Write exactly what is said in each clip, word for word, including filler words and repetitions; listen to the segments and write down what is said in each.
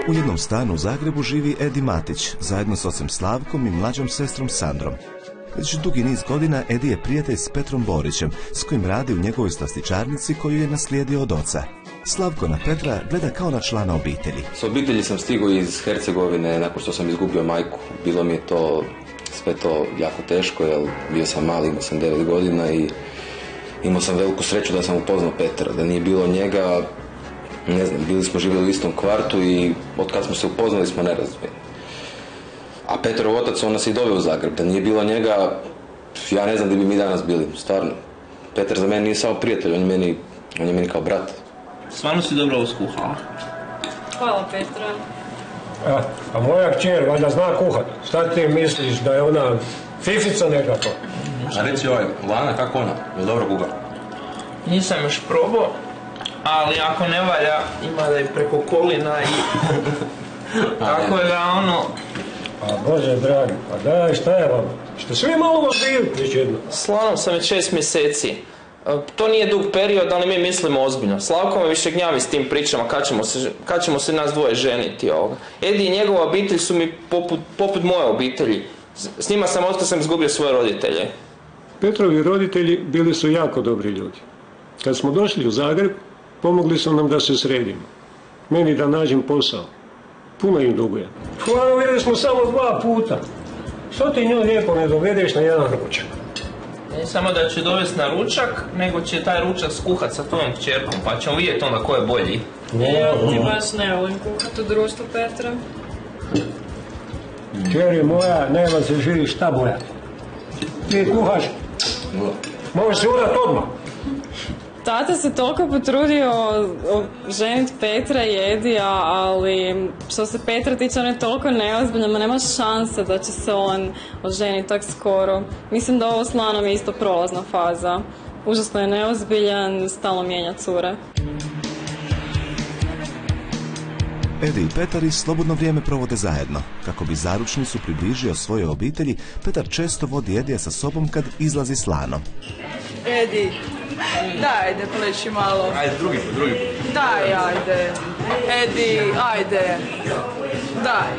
U jednom stanu u Zagrebu živi Edi Matić, zajedno s ocem Slavkom i mlađom sestrom Sandrom. Već dugi niz godina Edi je prijatelj s Petrom Borićem, s kojim radi u njegovoj slastičarnici koju je naslijedio od oca. Slavko na Petra gleda kao na člana obitelji. S obitelji sam stigao iz Hercegovine nakon što sam izgubio majku. Bilo mi je to sve to jako teško, jer bio sam mali, imao sam devet godina i imao sam veliku sreću da sam upoznao Petra. Da nije bilo njega, ne znam, bili smo živjeli u istom kvartu i od kad smo se upoznali smo nerazdvojeni. A Petrov otac, on nas i doveo u Zagreb. Da nije bilo njega, ja ne znam gdje bi mi danas bili, stvarno. Petar za mene nije samo prijatelj, on je meni, on je meni kao brat. Stvarno si dobro uskuhala. Hvala, Petra. A, a moja kćer valjda zna kuhat. Šta ti misliš, da je ona fifica nekako? A reci ovaj, Lana, kako ona? Je dobro kuha? Nisam još probao, ali ako ne valja, ima da je preko kolina i... Tako je da ono... A Bože dragi, pa daj, šta je vam? Što svi malo ozbiljiti već jedno? S Lanom sam već šest mjeseci. To nije dug period, ali mi mislimo ozbiljno. Slavko me više gnjavi s tim pričama kad ćemo se, kad ćemo se nas dvoje ženiti ovoga. Edi i njegova obitelj su mi poput, poput moje obitelji. S njima sam otkad sam izgubio svoje roditelje. Petrovi roditelji bili su jako dobri ljudi. Kad smo došli u Zagreb, pomogli su nam da se sredimo. Meni da nađem posao. Puno im dugujem. Hvala, vidjeli smo samo dva puta. Što ti nju lijepo ne dovedeš na jedan ručak? Ne samo da će dovesti na ručak, nego će taj ručak skuhat sa tvojom kćerkom, pa ćemo vidjeti onda ko je bolji. Ja ti baš ne volim kuhat u društvu Petra. Kćeri moja, nema se živi šta bojati. Ti kuhaš, možeš se udat odmah. Tata se toliko potrudio ženiti Petra i Edija, ali što se Petra tiče, on je toliko neozbiljan, ma nema šanse da će se on oženiti tak skoro. Mislim da ovo s Lanom je isto prolazna faza. Užasno je neozbiljan, stalno mijenja cure. Edi i Petar i slobodno vrijeme provode zajedno. Kako bi zaručnicu približio svojoj obitelji, Petar često vodi Edija sa sobom kad izlazi s Lanom. Edi, daj, ajde, pleši malo. Ajde, drugi put, drugi put. Daj, ajde. Edi, ajde. Daj.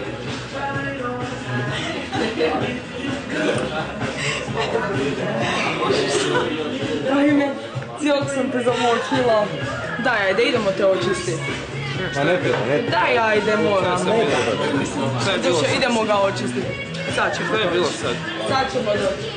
Ajme, cijelog sam te zamočila. Daj, ajde, idemo te očistiti. Ma ne, Petar, ne. Daj, ajde, moram. Znači, idemo ga očistiti. Sad ćemo. Što je bilo sad? Sad ćemo doći.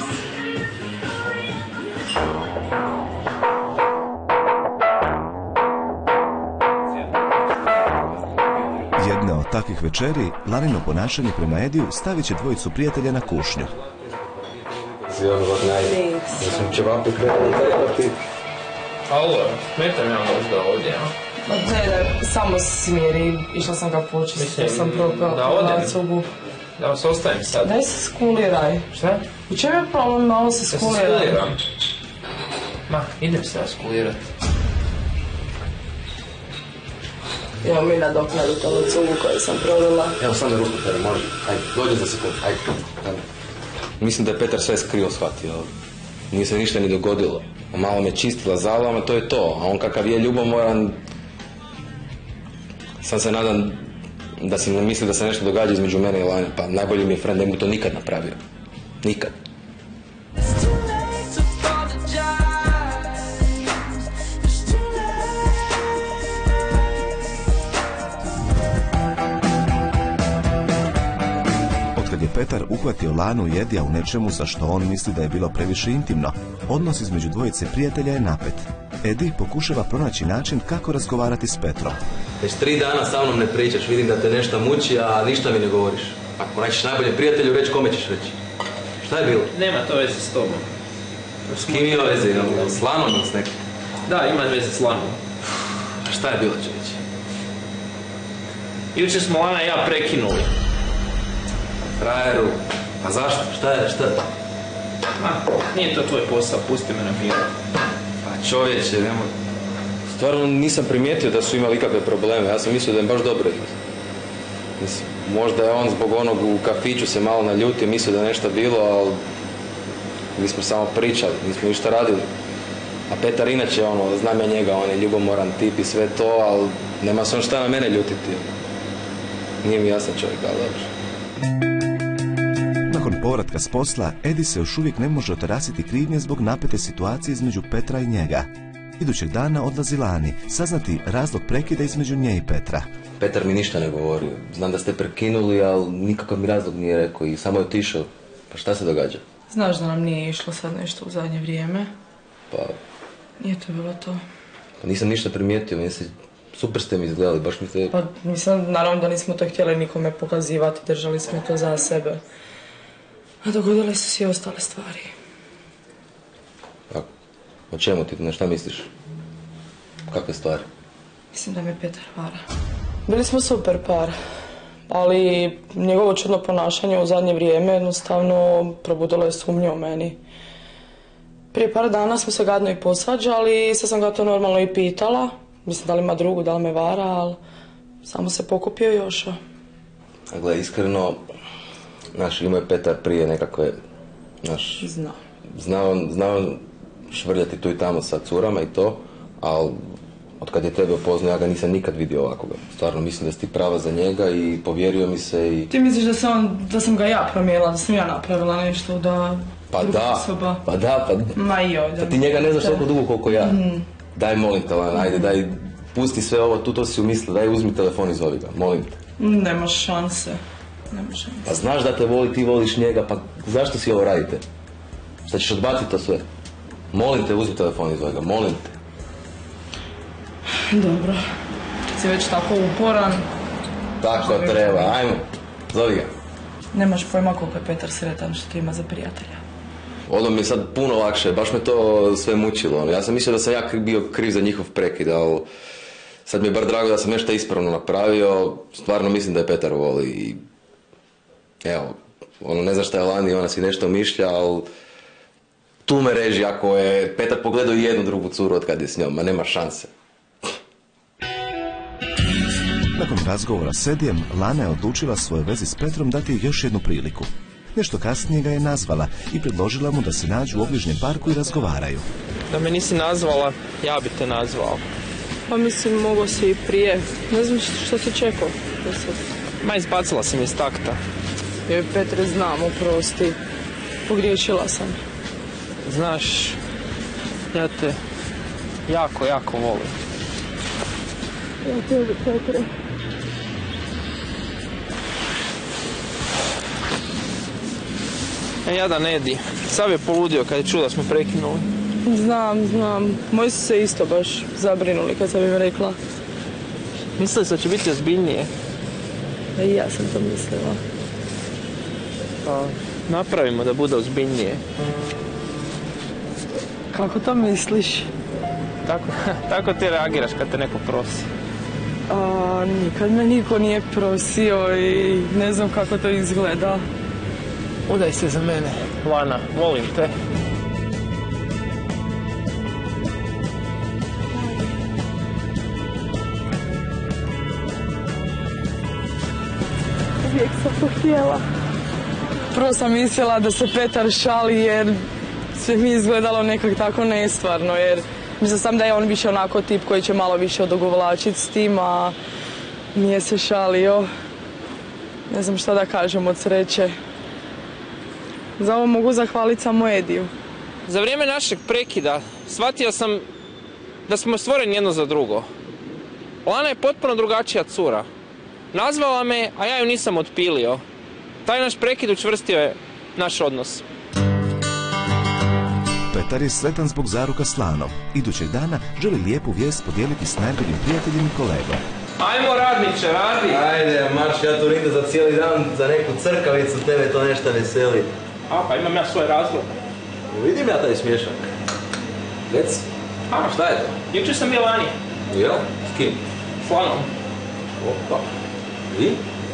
Jedna od takvih večeri, Lanino ponašanje prema Ediju stavit će dvojicu prijatelja na kušnju. Zvijem zbog najde. Ja sam ćevapi kretali trebati. Alo, smetam ja možda ovdje, a? Ma ne, samo smiri, išla sam ga počistiti, sam propala. Da odem? Da vas ostavim sad. Daj se skuliraj. Šta? U čem je problem, malo se skuliraj? Da se skuliram. Ma, idem se ja skulirati. Evo mi nadoknadu tomu cugu koju sam prolila. Evo, sam da ruku tere, može. Ajde, dođe za sekund, ajde. Mislim da je Petar sve skrio shvatio. Nije se ništa ni dogodilo. Malo me čistila zalama, to je to. A on kakav je ljubomoran... Sam se nadam da si ne misli da se nešto događa između mene i Lane. Pa najbolji mi je friend, ne bi to nikad napravio. Nikad. Kad je Petar uhvatio Lanu i Edija u nečemu za što on misli da je bilo previše intimno, odnos između dvojice prijatelja je napet. Edi pokušava pronaći način kako razgovarati s Petrom. Već tri dana sa mnom ne pričaš, vidim da te nešto muči, a ništa mi ne govoriš. Ako nećeš najboljem prijatelju reći, kome ćeš reći? Šta je bilo? Nema to veze s tobom. S kim ima veze? S Lanom ili s nekim? Da, ima veze s Lanom. A šta je bilo, čovječe? Jučer smo Lana i ja prekinuli. Frajeru, a zašto? Šta je, šta? Ma, nije to tvoj posao, pusti me na miru. Pa čovječe, nemoj... Stvarno nisam primijetio da su imali ikakve probleme, ja sam mislio da je baš dobro. Mislim, možda je on zbog onog u kafiću se malo naljutio, mislio da je nešto bilo, ali... Mi smo samo pričali, nismo ništa radili. A Petar inače, ono, znam ja njega, on je ljubomoran tip i sve to, ali nema se on šta na mene ljutiti. Nije mi jasan čovjek, ali dobro. Nakon povratka s posla, Edi se još uvijek ne može otarasiti krivnje zbog napete situacije između Petra i njega. Idućeg dana odlazi Lani, saznati razlog prekida između nje i Petra. Petar mi ništa ne govorio. Znam da ste prekinuli, ali nikakav mi razlog nije rekao i samo je otišao. Pa šta se događa? Znaš da nam nije išlo sad nešto u zadnje vrijeme? Pa... Nije to bilo to. Pa nisam ništa primijetio, mislim, super ste mi izgledali, baš mi ste... Pa mislim, naravno da nismo to htjeli nikome pokazivati, držali smo to za sebe. A dogodile su se i ostale stvari. Pa, o čemu ti, na šta misliš? Kakve stvari? Mislim da me Petar vara. Bili smo super par, ali njegovo čudno ponašanje u zadnje vrijeme jednostavno probudilo je sumnje o meni. Prije par dana smo se gadno i posvađali, sad sam ga to normalno i pitala. Mislim da li ima drugu, da li me vara, ali samo se pokupio i ošao. A gle, iskreno, znaš, imao je Petar prije nekakve, znaš... Zna. Znao on, znao on švrljati tu i tamo sa curama i to, ali od kad je tebe upoznao, ja ga nisam nikad vidio ovakvoga. Stvarno mislim da si ti prava za njega i povjerio mi se i... Ti misliš da sam, da sam ga ja promijenila, da sam ja napravila nešto, da... Pa da, osoba... pa da, pa... Ma i ovdje. Pa ti njega ne znaš toliko dugo koliko ja. Mm. Daj, molim te, Lana, ajde, daj, pusti sve ovo, tu to si umislila, daj, uzmi telefon iz ovoga, molim te. Nema šanse, nema šanse. Pa znaš da te voli, ti voliš njega, pa zašto si ovo radite? Šta ćeš odbaciti to sve? Molim te, uzmi telefon iz ovoga, molim te. Dobro, kad si već tako uporan... Tako treba, ajmo, zovi ga. Nemaš pojma koliko je Petar sretan što ti ima za prijatelja. Ono mi je sad puno lakše, baš me to sve mučilo. Ja sam mislio da sam ja bio kriv za njihov prekid, ali sad mi je bar drago da sam nešto ispravno napravio. Stvarno mislim da je Petar voli i... Evo, ono, ne znam šta je Lani, ona si nešto mišlja, ali... Tu me reži ako je Petar pogledao jednu drugu curu od kad je s njom, ma nema šanse. Nakon razgovora s Edijem, Lana je odlučila svojoj vezi s Petrom dati još jednu priliku. Nešto kasnije ga je nazvala i predložila mu da se nađu u obližnjem parku i razgovaraju. Da me nisi nazvala, ja bi te nazvao. Pa mislim, mogo si i prije. Ne znam što si čekao. Ma izbacila sam iz takta. Joj, Petre, znam, oprosti. Pogriješila sam. Znaš, ja te jako, jako volim. Ja tebe, Petre. E, jadan Edi. Sav je poludio kad je čuo da smo prekinuli. Znam, znam. Moji su se isto baš zabrinuli kad sam im rekla. Mislili se da će biti ozbiljnije. A i ja sam to mislila. Pa, napravimo da bude ozbiljnije. Kako to misliš? Tako, tako ti reagiraš kad te neko prosi. A, nikad me niko nije prosio i ne znam kako to izgleda. Udaj se za mene, Lana, volim te. Uvijek sam to htjela. Prvo sam mislila da se Petar šali jer sve mi izgledalo nekak tako nestvarno, jer mislim sam da je on više onako tip koji će malo više odugovlačiti s tim, a nije se šalio. Ne znam šta da kažem od sreće. Za ovo mogu zahvaliti samo Ediju. Za vrijeme našeg prekida shvatio sam da smo stvoreni jedno za drugo. Lana je potpuno drugačija cura. Nazvala me, a ja ju nisam otpilio. Taj naš prekid učvrstio je naš odnos. Petar je sretan zbog zaruka s Lanom. Idućeg dana želi lijepu vijest podijeliti s najboljim prijateljem i kolegom. Ajmo radniče, radi! Ajde, marš, ja tu ride za cijeli dan, za neku crkavicu, tebe to nešto veseli. A, pa imam ja svoj razlog. Vidim ja taj smješak. Reci. A, šta je to? Jučer sam bio Lani. Jel? S kim? S Lanom. Opa. I?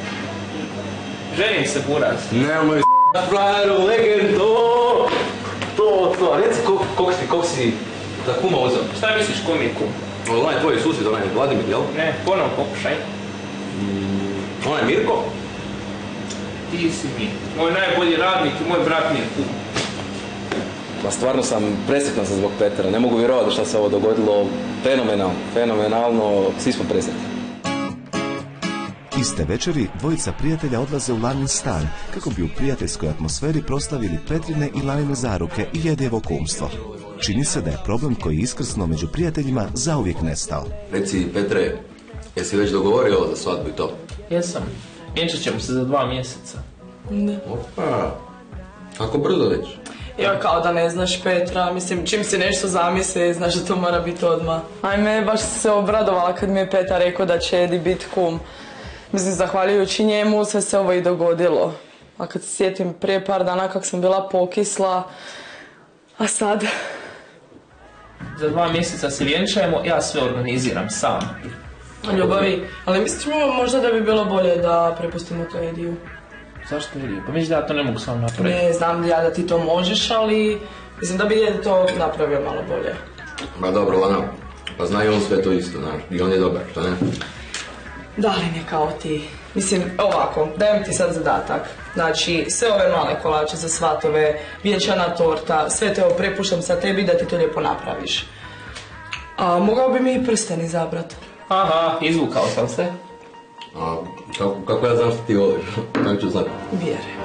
Ženim se, buraz. Nemoj s***, frajeru, legendo! To, to, reci kog si, kog si za kuma uzeo? Šta misliš ko mi je kum? Onaj tvoj susjed, onaj Vladimir, jel? Ne, ponovno pokušaj. Mm, onaj Mirko? Ti si mi. Moj najbolji radnik i moj brat mi je kum. Pa stvarno sam presretan sam zbog Petra, ne mogu vjerovati šta se ovo dogodilo. Fenomenalno, fenomenalno, svi smo presretni. Iste večeri dvojica prijatelja odlaze u Lanin stan kako bi u prijateljskoj atmosferi proslavili Petrine i Lanine zaruke i Edijevo kumstvo. Čini se da je problem koji je iskrsnuo među prijateljima zauvijek nestao. Reci, Petre, jesi već dogovorio ovo za svadbu i to? Jesam. Vjenčat ćemo se za dva mjeseca. Ne. Opa, kako brzo već? Ja, kao da ne znaš Petra, mislim, čim si nešto zamisli, znaš da to mora biti odmah. Ajme, baš sam se obradovala kad mi je Petar rekao da će Edi biti kum. Mislim, zahvaljujući njemu sve se ovo i dogodilo. A kad se sjetim prije par dana kak sam bila pokisla, a sad... Za dva mjeseca se vjenčajemo, ja sve organiziram sam. Ljubavi, ali mislim možda da bi bilo bolje da prepustimo to Ediju. Zašto Ediju? Pa misliš da ja to ne mogu sam napraviti? Ne, znam ja da ti to možeš, ali mislim da bi Edi to napravio malo bolje. Ma dobro, Lana, pa zna i on sve to isto, znaš, i on je dobar, što ne? Da li ne kao ti? Mislim, ovako, dajem ti sad zadatak. Znači, sve ove male kolače za svatove, vjenčana torta, sve te ovo prepuštam sa tebi da ti to lijepo napraviš. A mogao bi mi i prsten izabrat. Aha, izvukao sam se. A kako, kako ja znam što ti voliš? Kako ću znati? Vjerujem.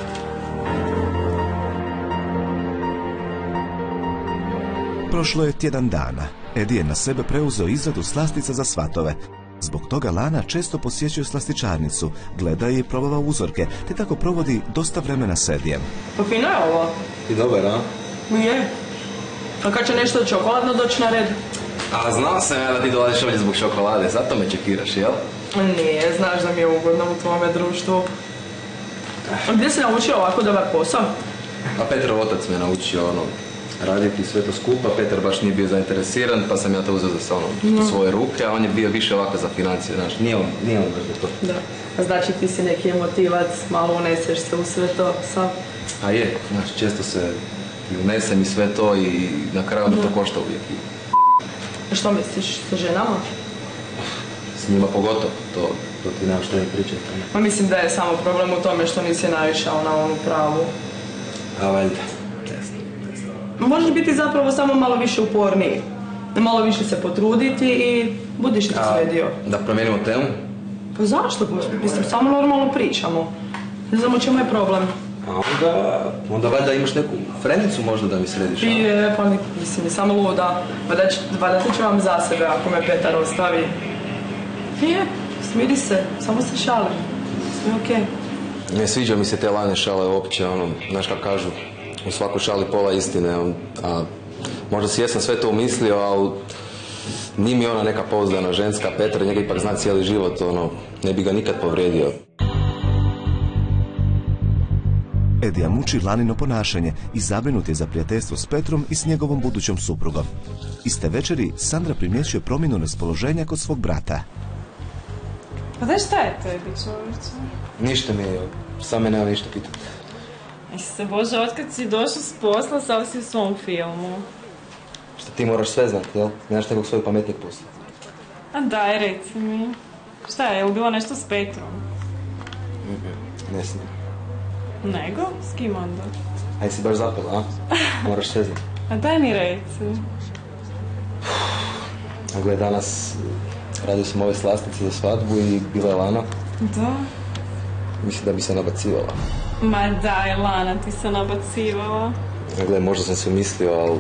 Prošlo je tjedan dana. Edi je na sebe preuzeo izradu slastica za svatove. Zbog toga Lana često posjećuje slastičarnicu, gleda i probava uzorke, te tako provodi dosta vremena s Edijem. Pa fino je ovo. I dobar, a? Je. A kad će nešto čokoladno doći na red? A znao sam ja da ti dolaziš ovdje zbog čokolade, zato me čekiraš, jel? Nije, znaš da mi je ugodno u tvome društvu. A gdje si naučio ovako dobar posao? A Petrov otac me naučio ono, raditi sve to skupa, Petar baš nije bio zainteresiran, pa sam ja to uzeo za se ono, u svoje ruke, a on je bio više ovako za financije, znaš, nije on, nije on baš za to. Da. A znači ti si neki emotivac, malo uneseš se u sve to, sam? A je, znaš, često se i unesem i sve to i na kraju me to košta uvijek. Što misliš, sa ženama? S njima pogotovo, to, to ti nema što ne pričati. Ma mislim da je samo problem u tome što nisi naišao na onu pravu. A valjda. Možeš biti zapravo samo malo više uporniji. Malo više se potruditi i budiš ti sve dio. Da promijenimo temu? Pa zašto? Mislim, samo normalno pričamo. Ne znam u čemu je problem. A onda, onda valjda imaš neku frendicu možda da mi središ? Je, pa mislim, samo luda. Valjda ti ću vam za sebe ako me Petar ostavi. Je, smiri se, samo se šalim. Sve okej. Ne sviđa mi se te Lane šale uopće, ono, znaš kako kažu, u svakoj šali pola istine, on, a možda si jesam sve to umislio, ali nije mi ona neka pouzdana ženska, Petra njega ipak zna cijeli život, ono, ne bi ga nikad povrijedio. Edija muči Lanino ponašanje i zabrinut je za prijateljstvo s Petrom i s njegovom budućom suprugom. Iste večeri Sandra primjećuje promjenu raspoloženja kod svog brata. Pa daj šta je tebi, čovječe? Ništa mi je, sam me nema ništa pitati. Isuse Bože, otkad si došao s posla, sad si u svom filmu. Što ti moraš sve znati, jel? Nemaš nekog svojeg pametnijeg posla. A daj, reci mi. Šta je, je li bilo nešto s Petrom? Ne znam. Nego? S kim onda? Aj si baš zapela, a? Moraš sve znati. A daj mi reci. A gle, danas radio sam ove slastice za svadbu i bila je Lana. Da? Mislim da bi se nabacivala. Ma daj, Lana ti se nabacivala. A gle, možda sam se umislio, ali...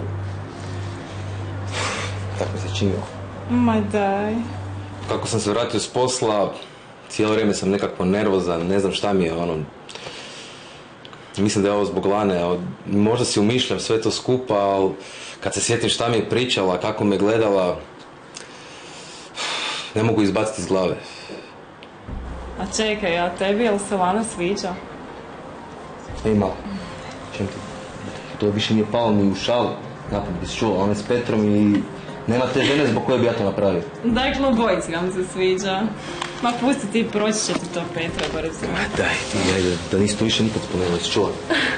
tako mi se činilo. Ma daj. Kako sam se vratio s posla, cijelo vrijeme sam nekako nervozan, ne znam šta mi je, ono... Mislim da je ovo zbog Lane, možda si umišljam sve to skupa, ali kad se sjetim šta mi je pričala, kako me gledala, ne mogu izbaciti iz glave. A čekaj, a tebi je li se Lana sviđa? Ej, malo, čem ti? To više nije palo ni u šalu, napad bi se čula, ona je s Petrom i nema te žene zbog koje bi ja to napravio. Dakle, obojici vam se sviđa. Ma pusti ti, proći će ti to Petra brzo. Daj ti, ajde, da nisi to više nikad spomenula, si čula?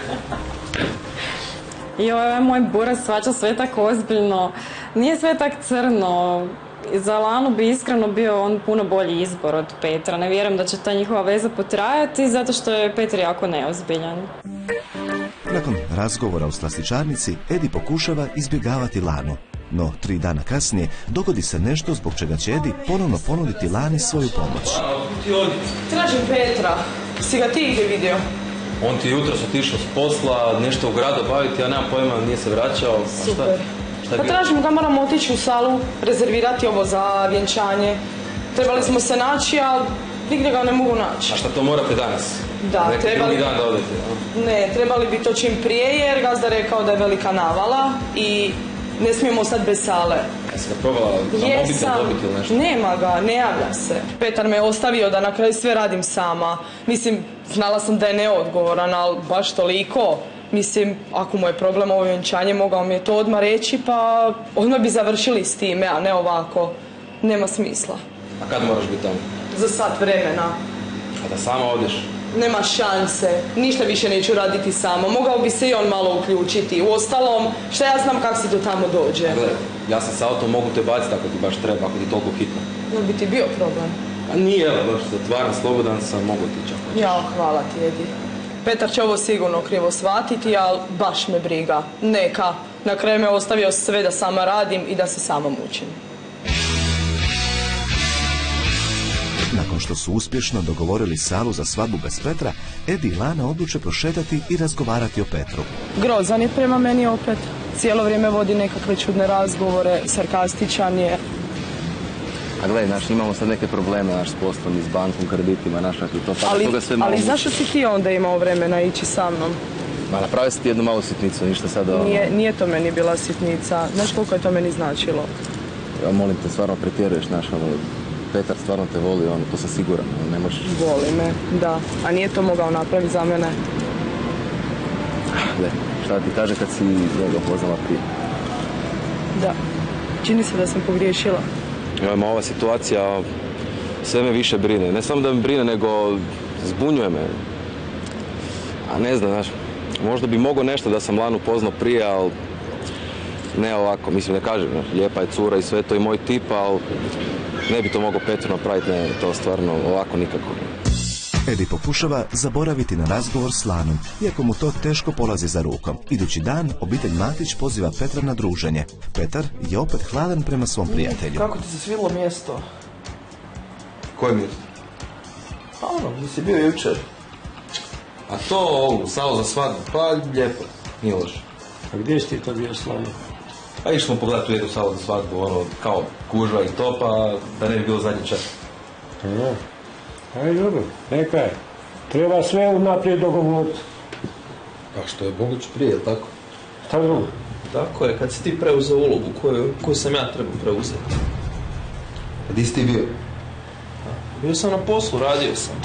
Joj, ovaj moj buraz svača sve tako ozbiljno. Nije sve tak crno. Za Lanu bi iskreno bio on puno bolji izbor od Petra. Ne vjerujem da će ta njihova veza potrajati zato što je Petar jako neozbiljan. Nakon razgovora u slastičarnici, Edi pokušava izbjegavati Lanu. No, tri dana kasnije dogodi se nešto zbog čega će Edi ponovno ponuditi Lani svoju pomoć. ti odi? Tražim Petra. Si ga ti gdje vidio? On ti je jutros otišao s posla, nešto u gradu baviti, ja nemam pojma, nije se vraćao. A Super. Šta, šta pa tražim ga, moramo otići u salu, rezervirati ovo za vjenčanje. Trebali smo se naći, ali nigdje ga ne mogu naći. A šta to morate danas? Da, neki trebali... drugi dan da odete, no? Ne, trebali bi to čim prije jer gazda rekao da je velika navala i ne smijemo ostati bez sale. Jesi ga probala za mobitel dobiti ili nešto? Nema ga, ne javlja se. Petar me je ostavio da na kraju sve radim sama. Mislim, znala sam da je neodgovoran, ali baš toliko. Mislim, ako mu je problem ovo vjenčanje, mogao mi je to odmah reći, pa odmah bi završili s time, a ne ovako. Nema smisla. A kad moraš biti tamo? Za sat vremena. A da sama odeš? Nema šanse. Ništa više neću raditi sama. Mogao bi se i on malo uključiti. Uostalom, šta ja znam kako se do tamo dođe. Gledaj, ja sam s autom mogu te baciti ako ti baš treba, ako ti toliko hitno. No bi ti bio problem. A nije, evo, baš zatvaram, slobodan sam, mogu ti čak. Ja, hvala ti, Edi. Petar će ovo sigurno krivo shvatiti, ali baš me briga. Neka. Na kraju me ostavio sve da sama radim i da se sama mučim. Nakon što su uspješno dogovorili salu za svadbu bez Petra, Edi i Lana odluče prošetati i razgovarati o Petru. Grozan je prema meni opet. Cijelo vrijeme vodi nekakve čudne razgovore, sarkastičan je. A gledaj, znaš, imamo sad neke probleme, naš, s poslom i s bankom, kreditima, naš, i to, pa ali, toga sve malo... Ali zašto si ti onda imao vremena ići sa mnom? Ma, napravio si ti jednu malu sitnicu, ništa sad... Nije, nije to meni bila sitnica. Znaš koliko je to meni značilo? Ja molim te, stvarno pretjeruješ, znaš, ono... Petar stvarno te voli, ono, to sam siguran, ne možeš... Voli me, da. A nije to mogao napraviti za mene? Gle, šta ti kaže kad si njega upoznala prije? Da. Čini se da sam pogriješila. Evo, ma ova situacija sve me više brine. Ne samo da me brine, nego zbunjuje me. A ne znam, znaš, možda bi mogao nešto da sam Lanu poznao prije, ali ne ovako, mislim, ne kažem, znaš, lijepa je cura i sve to i moj tip, ali ne bi to mogao Petru napraviti, ne, to stvarno ovako nikako. Edi pokušava zaboraviti na razgovor s Lanom, iako mu to teško polazi za rukom. Idući dan, obitelj Matić poziva Petra na druženje. Petar je opet hladan prema svom prijatelju. Kako ti se svidlo mjesto? Koje mjesto? Pa ono, gdje si bio jučer. A to, ovo, salu za svadbu, pa lijepo, nije loše. A gdje si ti to bio s Lanom? Pa išli smo pogledati u jednu salu za svadbu, ono, kao gužva i to, pa da ne bi bilo zadnji čas. Aha. Aj, dobro, neka je. Treba sve unaprijed dogovoriti. Pa što je moguće prije, je li tako? Šta drugo? Tako je, kad si ti preuzeo ulogu koju, koju sam ja trebao preuzeti. A di si ti bio? Bio sam na poslu, radio sam.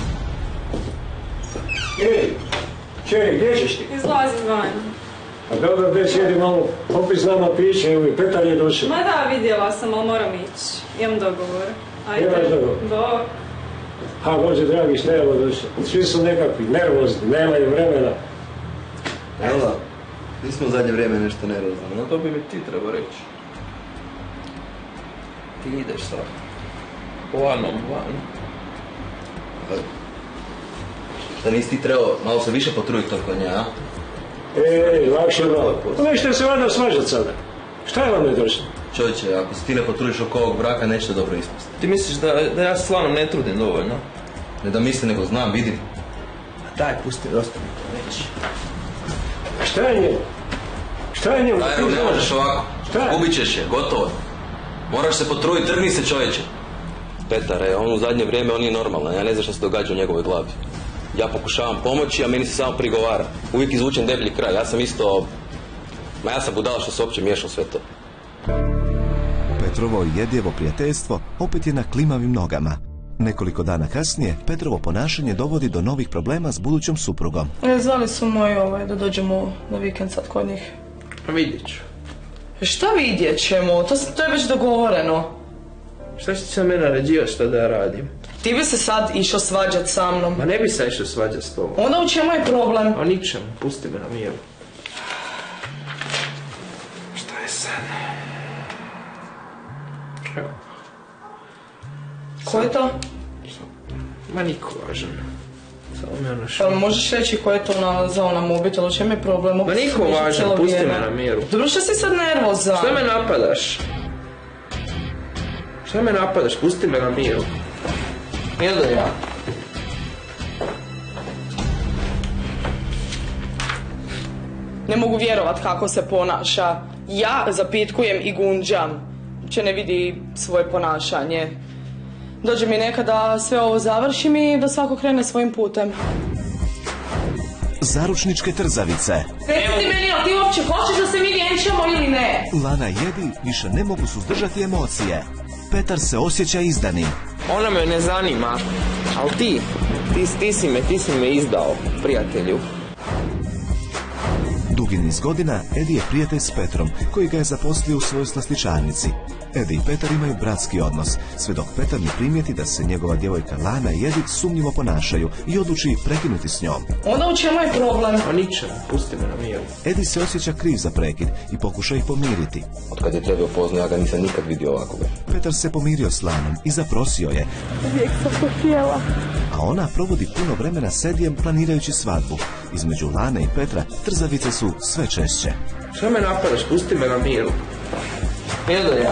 Ej, čeri, gdje ćeš ti? Izlazim van. A dobro, gdje sjedi malo, popis nama piće, evo i Petar je došao. Ma da, vidjela sam, ali moram ići. Imam dogovor. Ajde. Imaš dogovor? Do. A Bože dragi, šta je ovo došao? Svi su nekakvi nervozni, nemaju vremena. Evo da, nismo u zadnje vrijeme nešto nervozno, no? To bi mi ti trebao reći. Ti ideš sa Lanom van. Šta nisi ti trebao malo se više potruditi oko nje, a? Ej, lakše malo. Nećete se valjda svađat sada. Šta je vam ne došlo? Čovječe, ako se ti ne potrudiš oko ovog braka, neće dobro ispasti. Ti misliš da, da ja s Lanom ne trudim dovoljno? Ne da mislim, nego znam, vidim. Daj, pusti, dosta mi to reći. Šta je njemu? Šta je njemu? Daj, evo, ne možeš ovako. Šta je? Gubit ćeš je, gotovo. Moraš se potruditi, trgni se, čovječe. Petar, e, on u zadnje vrijeme, on nije normalan. Ja ne znam što se događa u njegovoj glavi. Ja pokušavam pomoći, a meni se samo prigovara. Uvijek izvučem deblji kraj. Ja sam isto... Ma ja sam budala što se uopće miješao sve to. Petrovo i Edijevo prijateljstvo opet je na klimavim nogama. Nekoliko dana kasnije, Petrovo ponašanje dovodi do novih problema s budućom suprugom. E, zvali su moji ovaj, da dođemo na vikend sad kod njih. Pa vidjet ću. Šta vidjet ćemo? To, to je već dogovoreno. Šta će ti sad mene naređivati šta da ja radim? Ti bi se sad išao svađat sa mnom. Ma ne bi se išao svađat s tobom. Onda u čemu je problem? O ničem, pusti me na miru. Šta je sad? Evo. Ko je to? Ma niko važan. Samo me ono Pa što... možeš reći ko je to nalazao na mobitel, u čemu je problem? Ma niko važan, pusti me na miru. Dobro, što si sad nervozan? Šta me napadaš? Šta me napadaš? Pusti me na miru. Jel da ja? ne mogu vjerovat kako se ponaša. Ja zapitkujem i gunđam, uopće ne vidi svoje ponašanje. Dođe mi nekada sve ovo završim i da svako krene svojim putem. Zaručničke trzavice. Reci meni, ali ti uopće hoćeš da se mi vjenčamo ili ne? Lana i Edi više ne mogu suzdržati emocije. Petar se osjeća izdanim. Ona me ne zanima, ali ti, ti, ti si me, ti si me izdao, prijatelju. Dugi niz godina Edi je prijatelj s Petrom, koji ga je zaposlio u svojoj slastičarnici. Edi i Petar imaju bratski odnos, sve dok Petar ne primijeti da se njegova djevojka Lana i Edi sumnjivo ponašaju i odluči prekinuti s njom. Onda u čemu je problem? Pa ničem, pusti me na miru. Edi se osjeća kriv za prekid i pokuša ih pomiriti. Od kad je trebao poznao, ja ga nisam nikad vidio ovakvog. Petar se pomirio s Lanom i zaprosio je. Uvijek sam to htjela. A ona provodi puno vremena s Edijem planirajući svadbu. Između Lane i Petra trzavice su sve češće. Što me napadaš, pusti me na miru. Edo ja.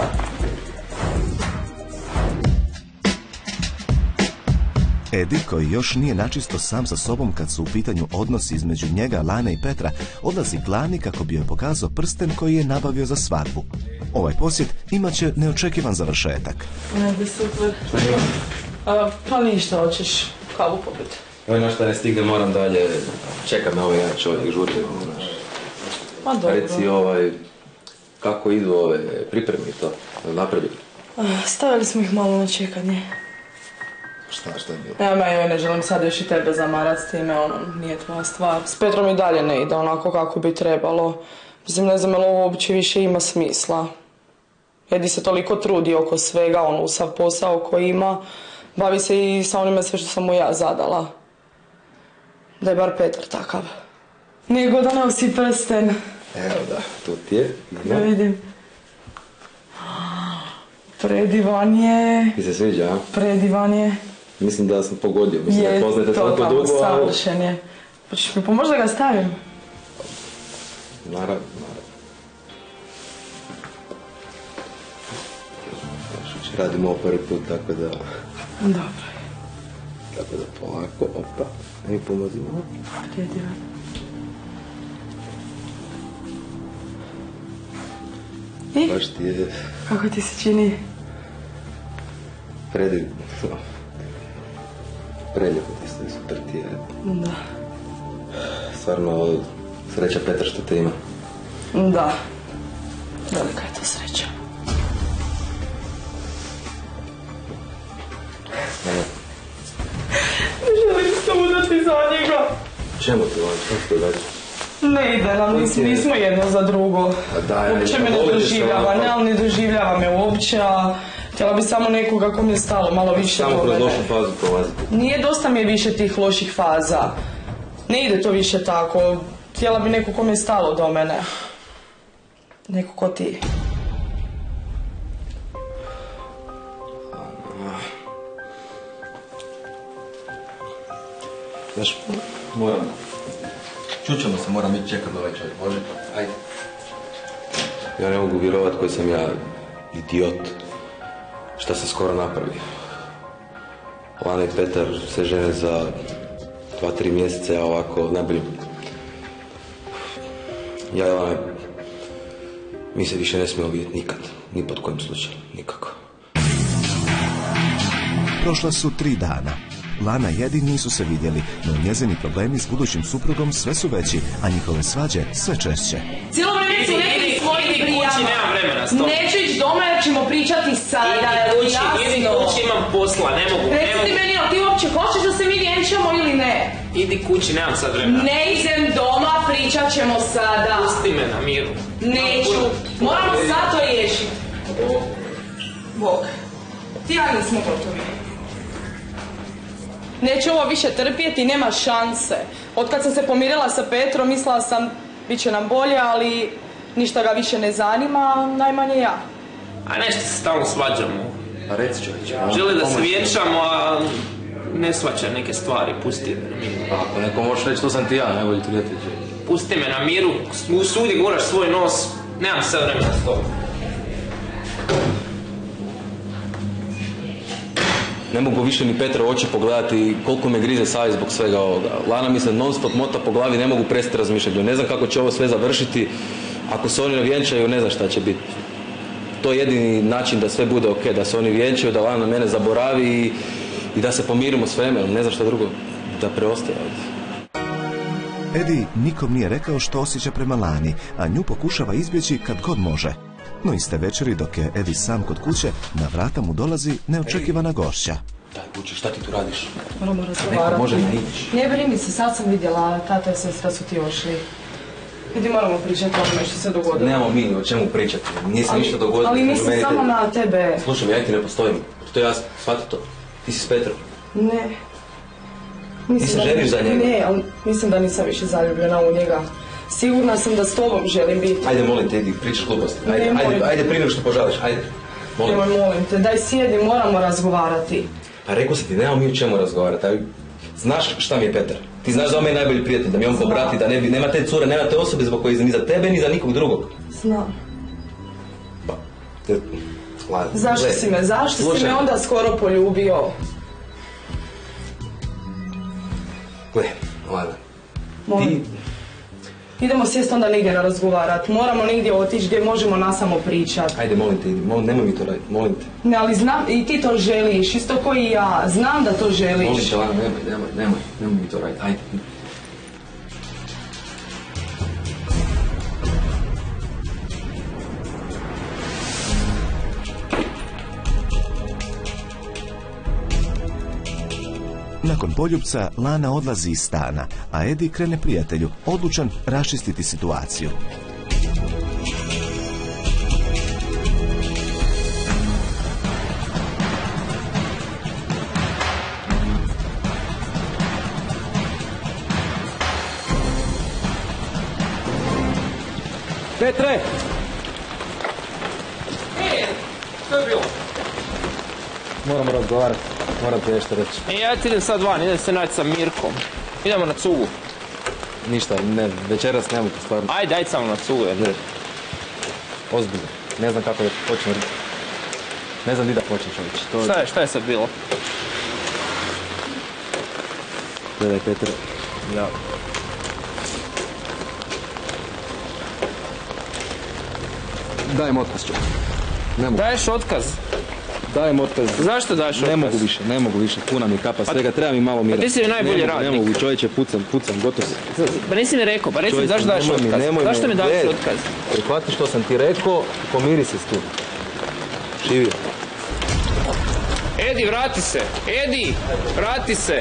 Edi, koji još nije načisto sam sa sobom kad su u pitanju odnosi između njega, Lane i Petra, odlazi k Lani kako bi joj pokazao prsten koji je nabavio za svadbu. Ovaj posjet imat će neočekivan završetak. Ajde, super. A, pa ništa, hoćeš kavu popiti? Evo na šta ne stigne, moram dalje. Čeka me ovaj jedan čovjek, žuri. Pa dobro. Reci ovaj, kako idu ove pripremi to, napravili? Stavili smo ih malo na čekanje. Šta, šta je bilo? Nema, joj, ne želim sad još i tebe zamarat s time, ono, nije tvoja stvar. S Petrom i dalje ne ide onako kako bi trebalo. Mislim, ne znam, jel ovo uopće više ima smisla. Edi se toliko trudi oko svega, ono, u sav posao koji ima, bavi se i sa onime sve što sam mu ja zadala. Da je bar Petar takav. Nego da nosi prsten. Evo da, tu ti je. Da vidim. Predivan je. Ti se sviđa, a? Predivan je. Mislim da sam pogodio, mislim je, da poznajete toliko dugo, ali... savršen je. Pa ćeš mi pomoći da ga stavim? Naravno, naravno. Radimo ovo prvi put, tako da... Dobro. Tako da polako, opa, da mi pomozimo. Predivan. I? Baš ti je... Kako ti se čini? Predivno. Preljepo ti se, super ti je. Da. Stvarno, sreća Petar što te ima. Da. Velika je to sreća. Ne. Ne želim se udati za njega. Čemu ti voliš? Kako se događa? Ne ide nam, nismo, nismo jedno za drugo. Daj, uopće me ne doživljava, ne, ali ne doživljava me uopće, a htjela bi samo nekoga ko mi je stalo malo više samo do mene. kroz lošu fazu prolaziti. Nije, dosta mi je više tih loših faza. Ne ide to više tako. Htjela bi neko ko mi je stalo do mene. Neko ko ti. Znaš, moram... Čućemo se, moram ići čekat ovaj čovjek, može? Ajde. Ja ne mogu vjerovat koji sam ja idiot. Šta sam skoro napravio. Lana i Petar se žene za dva, tri mjeseca, ja ovako najbolje... Ja i Lana, mi se više ne smijemo vidjeti nikad, ni pod kojim slučajem, nikako. Prošla su tri dana. Lana i Edi nisu se vidjeli, no njezini problemi s budućim suprugom sve su veći, a njihove svađe sve češće. Cijelo vrijeme su nekim svojim prijama. Nemam vremena s tom. Neću ići doma jer ćemo pričati sada, Idi kući, jasno. idi kući, imam posla, ne mogu. Reci ne ti mogu. meni, ali ti uopće hoćeš da se mi vjenčamo ili ne? Idi kući, nemam sad vremena. Ne idem doma, pričat ćemo sada. Pusti me na miru. Neću, moramo sad to riješiti. Bog, ti ja nismo gotovi. Neću ovo više trpjeti, nema šanse. Otkad sam se pomirila sa Petrom, mislila sam bit će nam bolje, ali ništa ga više ne zanima, najmanje ja. A nešto se stalno svađamo. Pa reci čovječe. Želi da se vjenčamo, a ne svaća neke stvari, pusti me na miru. Ako neko možeš reći, to sam ti ja, najbolji prijatelj. Pusti me na miru, svugdje guraš svoj nos, nemam sad vremena s tobom. Ne mogu više ni Petra u oči pogledati koliko me grize savjest zbog svega ovoga. Lana mi se non stop mota po glavi, ne mogu prestati razmišljati. Ne znam kako će ovo sve završiti. Ako se oni ne vjenčaju, ne znam šta će biti. To je jedini način da sve bude ok, da se oni vjenčaju, da Lana mene zaboravi i, i da se pomirimo s vremenom. Ne znam šta drugo da preostaje ovdje. Eddie nikom nije rekao što osjeća prema Lani, a nju pokušava izbjeći kad god može. No iste večeri, dok je Eddie sam kod kuće, na vrata mu dolazi neočekivana gošća. Daj, kuće, šta ti tu radiš? Moramo razgovarati. Neko može ne ići. Ne brini se, sad sam vidjela, tata i sestra su ti ošli. Vidi, moramo pričati o tome što se dogodilo. Nemamo mi o čemu pričati, nije se ništa dogodilo. Ali mislim samo na tebe. Slušaj, ja ti ne postojim, to ja shvatim to. Ti si s Petrom. Ne. Nisam želiš za njega? Ne, ali mislim da nisam više zaljubljena u njega. Sigurna sam da s tobom želim biti. Ajde, molim te, idi, pričaš gluposti. Ajde, ajde, ajde, ajde prije nego što požališ, ajde. Molim. Nemoj, molim te, daj sjedi, moramo razgovarati. Pa rekao si ti, nemamo mi o čemu razgovarati. Aj, znaš šta mi je Petar? Ti znaš da on je najbolji prijatelj, da mi on pobrati, da ne bi, nema te cure, nema te osobe zbog koje ni za tebe, ni za nikog drugog. Znam. Pa, te... Lana, zašto gle, si me, zašto slušaj, si me onda skoro poljubio? Gle, Lana, Molim. ti... Idemo sjest onda negdje na razgovarat, moramo negdje otići gdje možemo nasamo pričat. Ajde, molim te, idi, molim, nemoj mi to raditi, molim te. Ne, ali znam, i ti to želiš, isto koji i ja, znam da to želiš. Molim te, Lana, nemoj, nemoj, nemoj, nemoj mi to raditi, ajde. Nakon poljupca, Lana odlazi iz stana, a Eddie krene prijatelju, odlučan raščistiti situaciju. Petre! E, što je bilo? Moramo razgovarati, moram ti nešto reći. E, ja ti idem sad van, idem se naći sa Mirkom. Idemo na cugu. Ništa, ne, večeras ne mogu stvarno. Ajde, ajde samo na cugu, jer ne. Ozbiljno, ne znam kako da počnem. Ne znam di da počnem, čovječ. To... Šta je, šta je sad bilo? Gledaj, Petre, ja... Dajem otkaz, čovječ. Ne mogu. Daješ otkaz? Dajem otkaz. Zašto daješ otkaz? Ne mogu više, ne mogu više. Puna mi kapa svega, treba mi malo mira. Pa ti si mi najbolji ne mogu, radnik. Ne mogu, čovječe, pucam, pucam, gotovo si. Pa nisi mi rekao, pa reci mi zašto daješ nemoj mi, otkaz? nemoj Zašto me, mi daješ gled, otkaz? Prihvati što sam ti rekao, pomiri se s tim. Živio. Edi, vrati se! Edi, vrati se!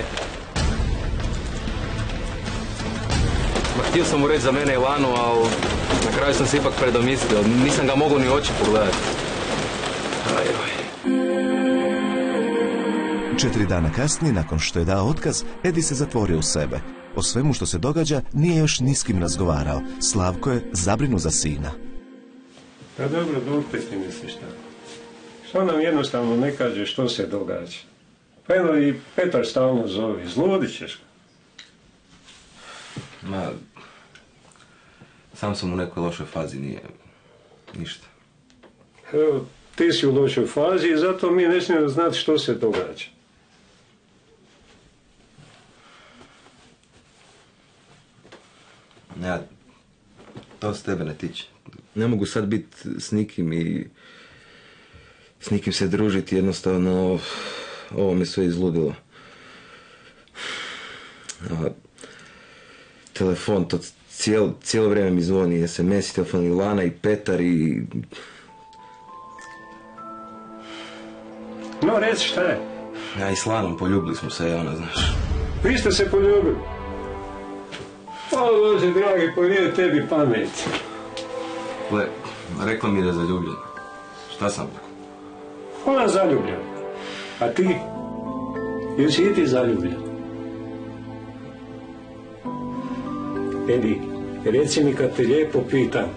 Ma, htio sam mu reći za mene i Lanu, ali na kraju sam se ipak predomislio. Nisam ga mogao ni oči pogledati. Aj, aj. Četiri dana kasnije, nakon što je dao otkaz, Eddie se zatvorio u sebe. O svemu što se događa nije još ni s kim razgovarao. Slavko je zabrinut za sina. Pa dobro, dokle ti misliš tako? Što nam jednostavno ne kaže što se događa? Pa jedno i Petar stalno zove, zludit ćeš. Ma, sam sam u nekoj lošoj fazi, nije ništa. Evo, ti si u lošoj fazi i zato mi ne smijemo znati što se događa. Ja, to s tebe ne tiče. Ne mogu sad biti s nikim i s nikim se družiti, jednostavno ovo me sve izludilo. A, telefon, to cijelo, cijelo vrijeme mi zvoni, es em es, telefon i Lana i Petar i... No, reci šta je? Ja i s Lanom poljubili smo se, ona, znaš. Vi ste se poljubili. O, Bože, dragi, pa nije tebi pamet. Gle, rekla mi da je zaljubljena. Šta sam rekao? Ona zaljubljen. A ti? Jesi i ti zaljubljen? Edi, reci mi kad te lijepo pitam.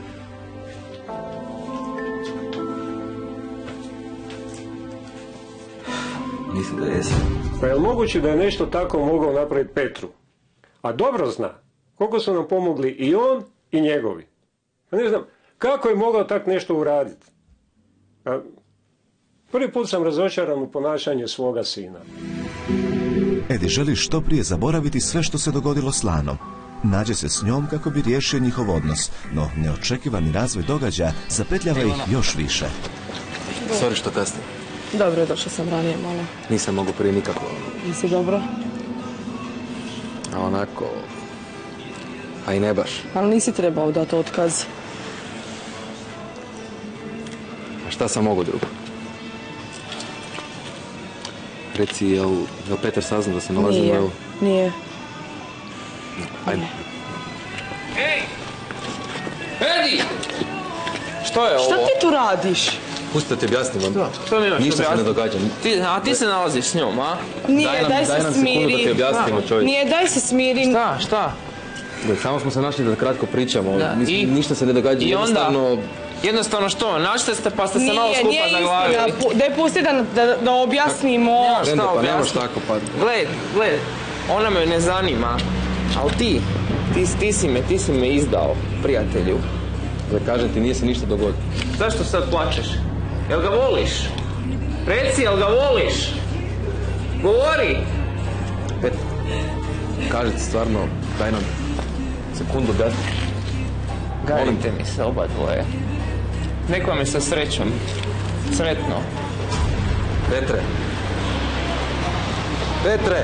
Mislim da jesam. Pa je li moguće da je nešto tako mogao napraviti Petru? A dobro zna koliko su nam pomogli i on i njegovi. Pa ne znam, kako je mogao tak nešto uraditi? A, Prvi put sam razočaran u ponašanju svoga sina. Edi želi što prije zaboraviti sve što se dogodilo s Lanom. Nađe se s njom kako bi riješio njihov odnos, no neočekivani razvoj događaja zapetljava ih još više. Sorry što kasnim. Dobro je, došao sam ranije malo. Nisam mogu prije nikako. Nisi dobro? A onako... A i ne baš. Ali nisi trebao dati otkaz. A šta sam mogu drugo? Reci, jel, jel Petar saznao da se nalazimo? Nije, Jel... nije. Ajde. Ej! Edi! Što je ovo? Šta ti tu radiš? Pusti da ti objasnim vam. Što mi imaš Ništa se ne objasniti? događa. Ti, a ti se nalaziš s njom, a? Nije, Daj nam- daj, daj se nam sekundu da ti smiri. objasnimo, čovječe. Nije, daj se smiri. Šta, šta? Gle, samo smo se našli da kratko pričamo. Da, Nis- i- Ništa se ne događa. I onda, Jednostavno... jednostavno što, našli ste pa ste se malo Nije, skupa nije zaglavili. istina. Pu- Daj pusti da, da, da objasnimo. Nemaš Brende, šta pa nemaš objasniti. tako, pa... Gled, gled, ona me ne zanima, ali ti, ti, ti si me, ti si me izdao, prijatelju. Da kažem ti, nije se ništa dogodilo. Zašto sad plačeš? Jel ga voliš? Reci, jel ga voliš? Govori! Pet, kažem ti stvarno, daj nam sekundu objasniti. Gajite mi se oba dvoje. Nek vam je sa srećom. Sretno. Petre. Petre!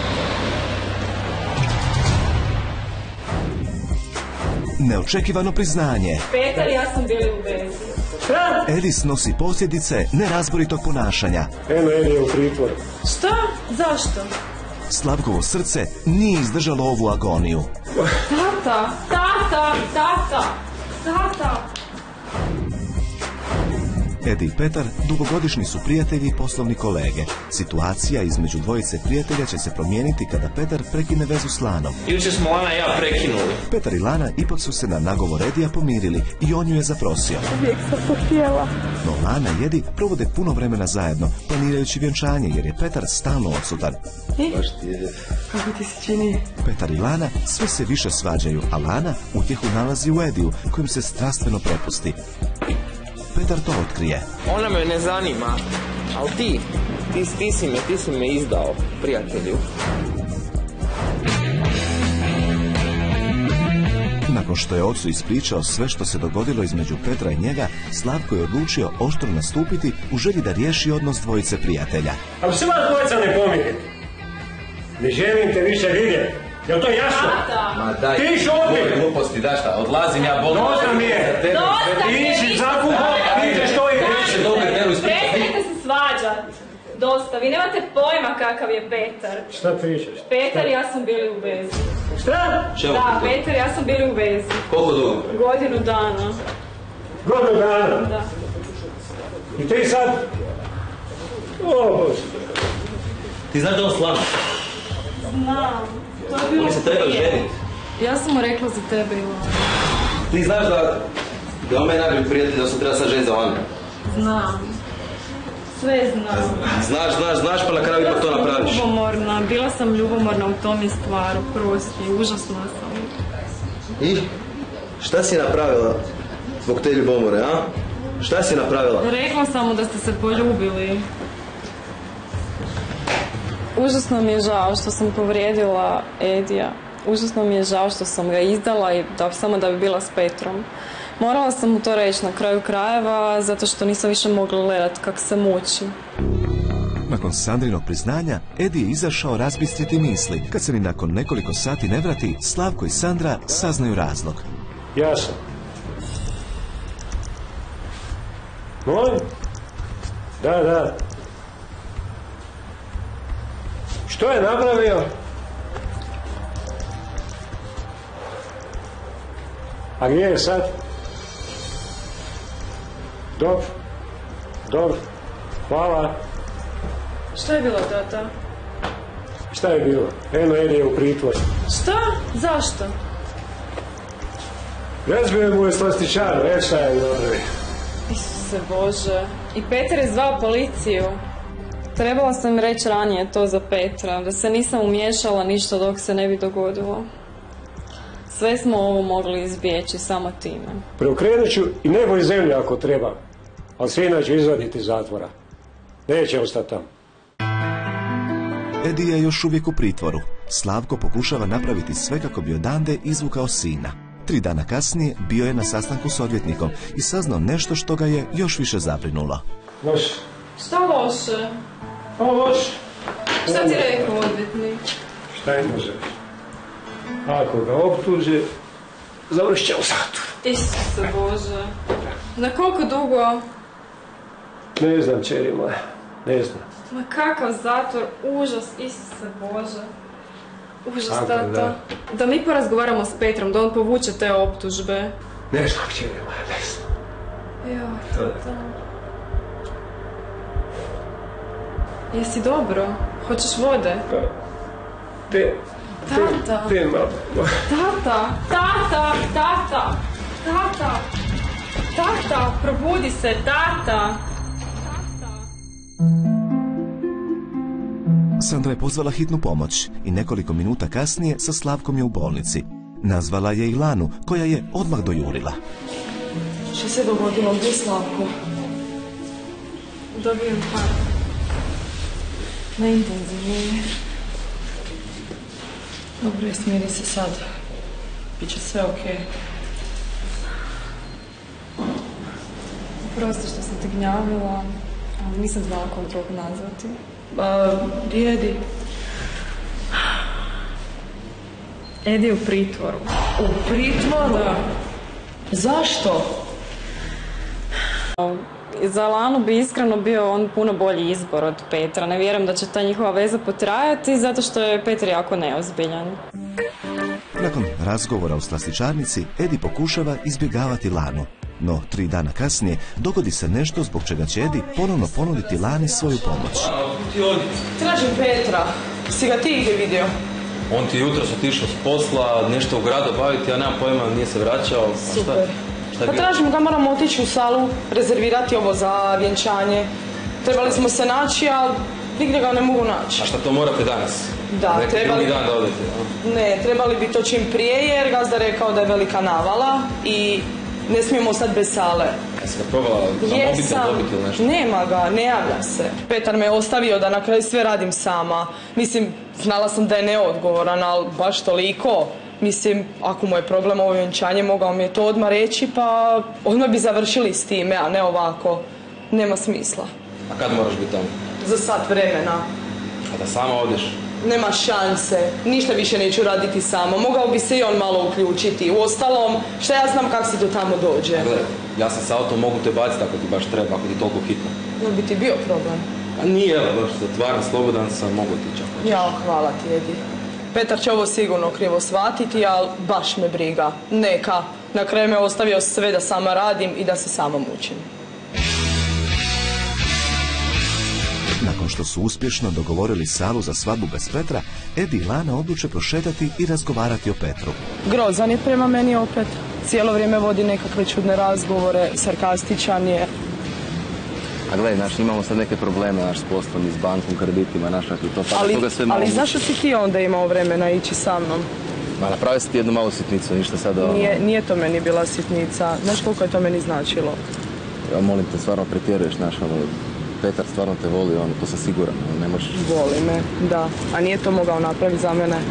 Neočekivano priznanje. Petar i ja sam bili u vezi. Edi snosi posljedice nerazboritog ponašanja. Eno, Edi je u pritvoru. Šta? Zašto? Slavkovo srce nije izdržalo ovu agoniju. Tata! Tata! Tata! Tata! Edi i Petar dugogodišnji su prijatelji i poslovni kolege. Situacija između dvojice prijatelja će se promijeniti kada Petar prekine vezu s Lanom. Jučer smo Lana i ja prekinuli. Petar i Lana ipak su se na nagovor Edija pomirili i on ju je zaprosio. Uvijek sam to htjela. No Lana i Edi provode puno vremena zajedno, planirajući vjenčanje jer je Petar stalno odsutan. Kako ti se čini? Petar i Lana sve se više svađaju, a Lana utjehu nalazi u Ediju, kojim se strastveno prepusti. Petar to otkrije. Ona me ne zanima, ali ti, ti, ti si me, ti si me izdao, prijatelju. Nakon što je ocu ispričao sve što se dogodilo između Petra i njega, Slavko je odlučio oštro nastupiti u želji da riješi odnos dvojice prijatelja. Ali se vas dvojica ne pomirite. Ne želim te više vidjeti. Jel to jasno? Ma daj, Ti šuti! govori gluposti, da šta, odlazim ja bolno. Dosta mi je! Ti si zakuhao, vidite što je. Više dobre teru ispričati. Prestanite se svađat. Dosta, vi nemate pojma kakav je Petar. Šta pričaš? Petar i ja sam bili u vezi. Šta? Čemu Da, ti to? Petar i ja sam bili u vezi. Koliko dugo? Godinu dana. Godinu dana. Da. I ti sad? O, Bože. Ti znaš da on slav? Znam. To je bilo On se treba prije. ženiti. Ja sam mu rekla za tebe i Lana. Ti znaš da... Da on meni najbolji prijatelj, da se treba sad ženiti za Lanu. Znam. Sve znam. Znaš, znaš, znaš, pa na kraju ipak to Bila napraviš. sam ljubomorna, bila sam ljubomorna u tom je stvar, prosti, užasna sam. I? Šta si napravila zbog te ljubomore, a? Šta si napravila? Rekla sam mu da ste se poljubili. Užasno mi je žao što sam povrijedila Edija. Užasno mi je žao što sam ga izdala i da, samo da bi bila s Petrom. Morala sam mu to reći na kraju krajeva zato što nisam više mogla gledati kako se muči. Nakon Sandrinog priznanja, Edi je izašao razbistriti misli. Kad se ni nakon nekoliko sati ne vrati, Slavko i Sandra saznaju razlog. Jasno. Molim? Da, da. Što je napravio? A gdje je sad? Dobro. Dobro. Hvala. Što je bilo, tata? Šta je bilo? Eno, Edi je u pritvoru. Šta? Zašto? Razbio mu je slastičar, već šta je dobro. Isuse Bože. I Petar je zvao policiju. Trebala sam reći ranije to za Petra, da se nisam umiješala ništa dok se ne bi dogodilo. Sve smo ovo mogli izbjeći samo time. Preokrenut ću i nebo i zemlju ako treba, ali sina ću izvaditi iz zatvora. Neće ostati tamo. Edi je još uvijek u pritvoru. Slavko pokušava napraviti sve kako bi odande izvukao sina. Tri dana kasnije bio je na sastanku s odvjetnikom i saznao nešto što ga je još više zabrinulo. Loše. Šta loše? Pa loše. Šta ti rekao odvjetnik? Šta im može? Ako ga optuže, završit će u zatvoru. Isuse Bože. Na koliko dugo? Ne znam, čeri moja, ne znam. Ma kakav zatvor, užas, Isuse Bože. Užas, Tako, tata. da. Da mi porazgovaramo s Petrom, da on povuče te optužbe. Ne znam, čeri moja, ne znam. Joj, tata. Jesi dobro? Hoćeš vode? Te, Tata. te, malo. Tata, tata, tata, tata, tata, probudi se, tata. Sandra je pozvala hitnu pomoć i nekoliko minuta kasnije sa Slavkom je u bolnici. Nazvala je i Lanu, koja je odmah dojurila. Što se dogodilo? Gdje je Slavko? Dobijem par. Najintenzivnije. Dobro je, smiri se sad. Biće sve okej. Prosto što sam te gnjavila, ali nisam znala kako drugog nazvati. A, gdje je Edi? Edi je u pritvoru. U pritvoru? Da. Zašto? Za Lanu bi iskreno bio on puno bolji izbor od Petra. Ne vjerujem da će ta njihova veza potrajati zato što je Petar jako neozbiljan. Nakon razgovora u slastičarnici, Edi pokušava izbjegavati Lanu. No, tri dana kasnije dogodi se nešto zbog čega će Edi ponovno ponuditi Lani svoju pomoć. Tražim Petra. Si ga ti gdje vidio? On ti je jutros otišao s posla, nešto u grad obaviti, ja nemam pojma, nije se vraćao. A Super. Šta, šta je Pa bilo? tražimo ga, moramo otići u salu, rezervirati ovo za vjenčanje. Trebali smo se naći, a nigdje ga ne mogu naći. A šta to morate danas? Da, Neki trebali- drugi dan da odete, a? Ne, trebali bi to čim prije jer gazda rekao da je velika navala i ne smijemo ostati bez sale. Jesi ga probala na mobitel Jesam, dobiti ili nešto? nema ga, ne javlja se. Petar me ostavio da na kraju sve radim sama. Mislim, znala sam da je neodgovoran, ali baš toliko. Mislim, ako mu je problem ovo vjenčanje, mogao mi je to odmah reći, pa odmah bi završili s time, a ne ovako. Nema smisla. A kad moraš biti tamo? Za sat vremena. A da sama odeš? Nema šanse. Ništa više neću raditi sama. Mogao bi se i on malo uključiti. Uostalom, šta ja znam kako se do tamo dođe. Gledaj, ja sam sa autom, mogu te baciti ako ti baš treba, ako ti toliko hitno. Jel bi ti bio problem? A nije, evo, baš zatvaram, slobodan sam, mogu ti čak. Ja, hvala ti, Edi. Petar će ovo sigurno krivo shvatiti, ali baš me briga. Neka. Na kraju me ostavio sve da sama radim i da se sama mučim. Nakon što su uspješno dogovorili salu za svadbu bez Petra, Edi i Lana odluče prošetati i razgovarati o Petru. Grozan je prema meni opet. Cijelo vrijeme vodi nekakve čudne razgovore, sarkastičan je. A gledaj, znaš, imamo sad neke probleme, naš, s poslom i s bankom, kreditima, naš, i to, pa Ali, toga sve malo... ali zašto si ti onda imao vremena ići sa mnom? Ma, napravio si ti jednu malu sitnicu, ništa sad... ono- Nije, nije to meni bila sitnica. Znaš koliko je to meni značilo? Ja molim te, stvarno pretjeruješ, znaš, ono, Petar stvarno te voli, ono, to sam siguran, ono, ne možeš... Voli me, da. A nije to mogao napraviti za mene.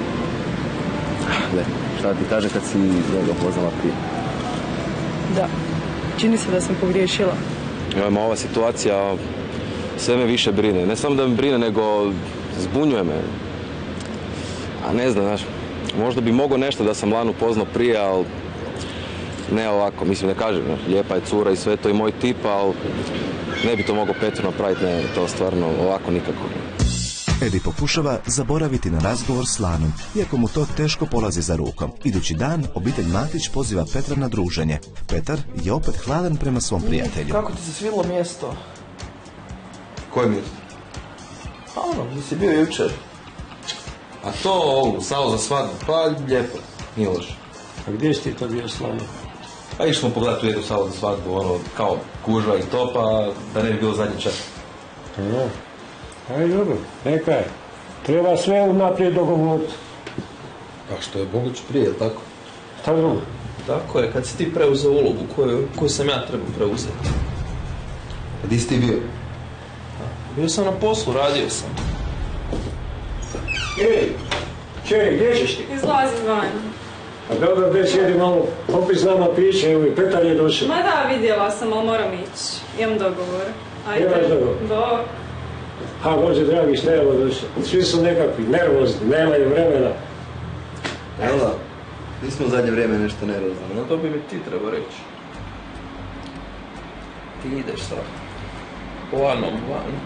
Gle, šta ti kaže kad si njega poznala prije? Da. Čini se da sam pogriješila. Evo, ma, ova situacija sve me više brine. Ne samo da me brine, nego zbunjuje me. A ne znam, znaš, možda bi mogao nešto da sam Lanu poznao prije, ali ne ovako, mislim, ne kažem, znaš, lijepa je cura i sve to i moj tip, ali ne bi to mogao Petru napraviti, ne, to stvarno ovako nikako. Edi pokušava zaboraviti na razgovor s Lanom, iako mu to teško polazi za rukom. Idući dan, obitelj Matić poziva Petra na druženje. Petar je opet hladan prema svom prijatelju. Kako ti se svidilo mjesto? Koje mjesto? Pa ono, gdje si bio jučer. A to, ovu, salu za svadbu, pa lijepo, nije loše. A gdje si ti to bio s Lanom? Pa išli smo pogledati u jednu salu za svadbu, ono, kao gužva i to, pa da ne bi bilo zadnji čas. Aha. Aj, dobro, neka je. Treba sve unaprijed dogovoriti. Pa što je moguće prije, jel tako? Šta drugo? Tako je, kad si ti preuzeo ulogu koju, koju sam ja trebao preuzeti. A di si ti bio? Bio sam na poslu, radio sam. Ej, čej, gdje ćeš ti? Izlazim van. A dobro, gdje sjedi malo, popis nama piće, evo i Petar je došao. Ma da, vidjela sam, ali moram ići. Imam dogovor. Ajde. Imaš dogovor? Do. Ha, Bože dragi, šta je ovo došao? Svi su nekakvi nervozni, nemaju vremena. Evo da, nismo u zadnje vrijeme nešto nervozni, no? To bi mi ti trebao reći. Ti ideš sad. Planom, planom.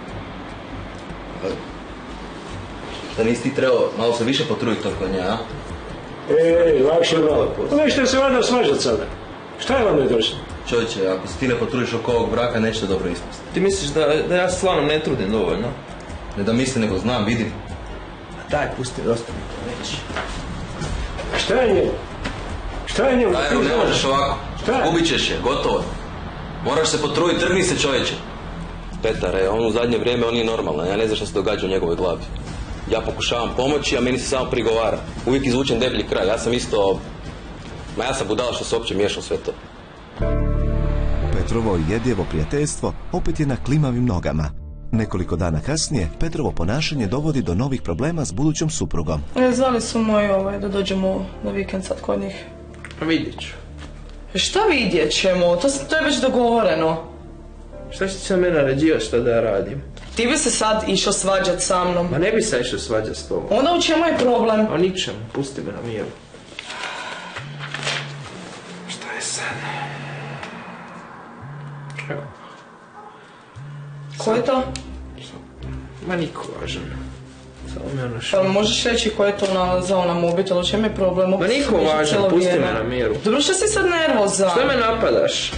Šta nisi ti trebao malo se više potruditi oko nje, a? Ej, lakše malo. Nećete se valjda svađat sada. Šta je vam ne došlo? Čovječe, ako se ti ne potrudiš oko ovog braka, neće dobro ispasti. Ti misliš da, da ja s Lanom ne trudim dovoljno? Ne da mislim, nego znam, vidim. A daj, pusti, dosta mi to reći. Šta je njemu? Šta je njemu? Daj, evo, ne možeš ovako. Šta? Gubit ćeš je, gotovo. Moraš se potruditi, trgni se, čovječe. Petar, je, on u zadnje vrijeme, on nije normalan. Ja ne znam što se događa u njegovoj glavi. Ja pokušavam pomoći, a meni se samo prigovara. Uvijek izvučem deblji kraj. Ja sam isto... Ma ja sam budala što se uopće miješao sve to. Petrovo i Edijevo prijateljstvo opet je na klimavim nogama. Nekoliko dana kasnije, Petrovo ponašanje dovodi do novih problema s budućom suprugom. E, zvali su moji ovaj, da dođemo na vikend sad kod njih. Pa vidjet ću. Šta vidjet ćemo? To, to je već dogovoreno. Šta će se mene naređivati šta da ja radim? Ti bi se sad išao svađat sa mnom. Ma ne bi se išao svađat s tobom. Onda u čemu je problem? O ničem, pusti me na miru. Šta je sad? Evo. Ko je to? Ma niko važan. Samo me ono Pa što... možeš reći ko je to nalazao na mobitel, u čemu je problem? Ma niko važan, pusti me na miru. Dobro, što si sad nervozan? Šta me napadaš?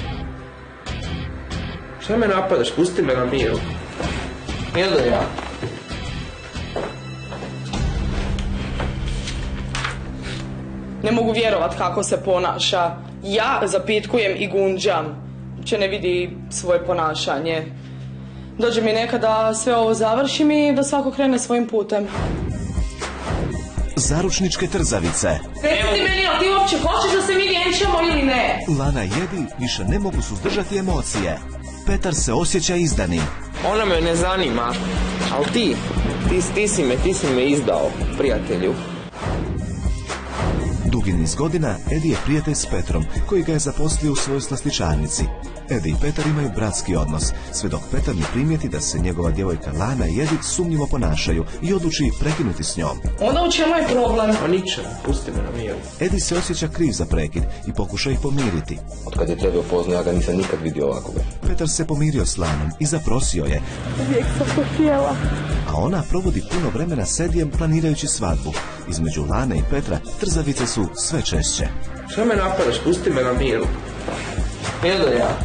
Šta me napadaš? Pusti me na miru. Jel da ja? Ne mogu vjerovat kako se ponaša. Ja zapitkujem i gunđam. Uopće ne vidi svoje ponašanje. Dođe mi nekada sve ovo završim i da svako krene svojim putem. Zaručničke trzavice. Reci ti meni, ali ti uopće hoćeš da se mi vjenčamo ili ne? Lana i Edi više ne mogu suzdržati emocije. Petar se osjeća izdanim. Ona me ne zanima, ali ti, ti, ti si me, ti si me izdao, prijatelju. Dugi niz godina Edi je prijatelj s Petrom, koji ga je zaposlio u svojoj slastičarnici. Edi i Petar imaju bratski odnos, sve dok Petar ne primijeti da se njegova djevojka Lana i Edi sumnjivo ponašaju i odluči prekinuti s njom. Onda u čemu je problem? O ničem, pusti me na miru. Edi se osjeća kriv za prekid i pokuša ih pomiriti. Od kad je tebe upoznao, ja ga nisam nikad vidio ovakvog. Petar se pomirio s Lanom i zaprosio je. Uvijek sam to htjela. A ona provodi puno vremena s Edijem planirajući svadbu. Između Lane i Petra trzavice su sve češće. Šta me napadaš? Pusti me na miru. Jel da ja?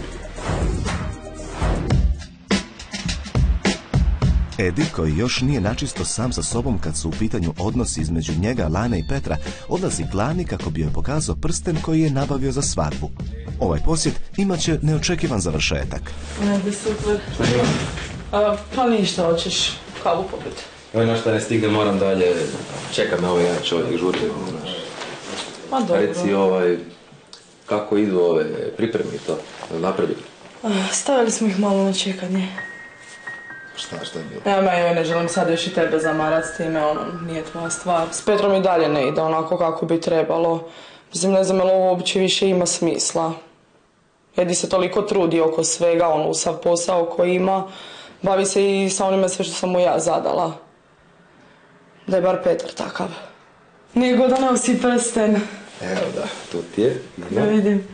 Edi, koji još nije načisto sam sa sobom kad su u pitanju odnosi između njega, Lane i Petra, odlazi k Lani kako bi joj pokazao prsten koji je nabavio za svadbu. Ovaj posjet imat će neočekivan završetak. Ajde, super. A, pa ništa, hoćeš kavu popiti. Evo na šta ne stigne, moram dalje. Čeka me ovaj jedan čovjek, žuri. Ma dobro. Reci ovaj, kako idu ove pripremi to, napreduje. Stavili smo ih malo na čekanje. Šta, šta je bilo? Nema, joj, ne želim sad još i tebe zamarat s time, ono, nije tvoja stvar. S Petrom i dalje ne ide onako kako bi trebalo. Mislim, ne znam, jel ovo uopće više ima smisla. Edi se toliko trudi oko svega, ono, u sav posao koji ima. Bavi se i sa onime sve što sam mu ja zadala. Da je bar Petar takav. Nego da nosi prsten. Evo da, tu ti je. Da vidim.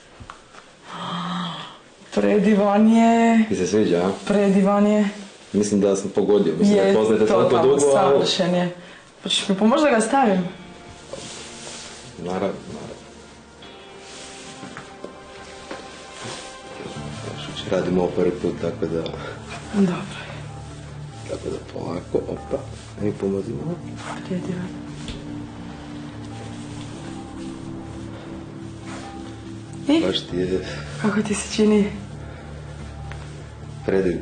Predivan je. Ti se sviđa, a? Predivan je. Mislim da sam pogodio, mislim Je, da poznajete toliko totalno dugo, ali... savršen je. Pa ćeš mi pomoći da ga stavim? Naravno, naravno. Radimo ovo prvi put, tako da... Dobro. Tako da polako, opa, da mi pomozimo. Predivan. I? Baš ti je... Kako ti se čini? Predivno.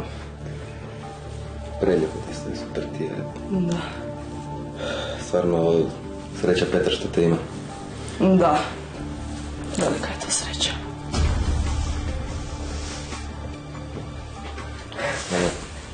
Preljepo ti se, super ti je. Da. Stvarno, sreća Petar što te ima. Da. Velika je to sreća. Evo,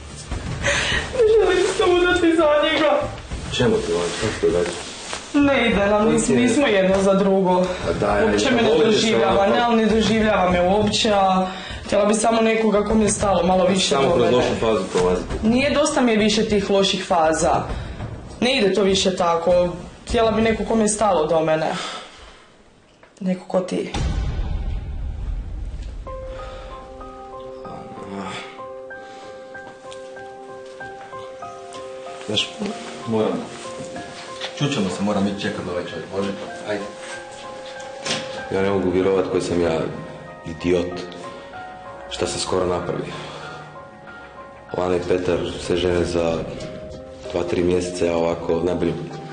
za njega. Čemu ti Lana, što se događa? Ne ide nam, nis, nismo jedno za drugo. Uopće me ne doživljava, ne, ali ne doživljava me uopće, a htjela bi samo nekoga ko mi je stalo malo više do mene. Samo kroz lošu fazu prolaziti. Nije, dosta mi je više tih loših faza. Ne ide to više tako. Htjela bi neko ko mi je stalo do mene. Neko ko ti. Znaš, moram. Čučano se, moram ići čekat do ovaj čovjek, može? Ajde. Ja ne mogu vjerovat koji sam ja idiot. Šta se skoro napravi. Lana i Petar se žene za dva, tri mjeseca, ja ovako najbolje...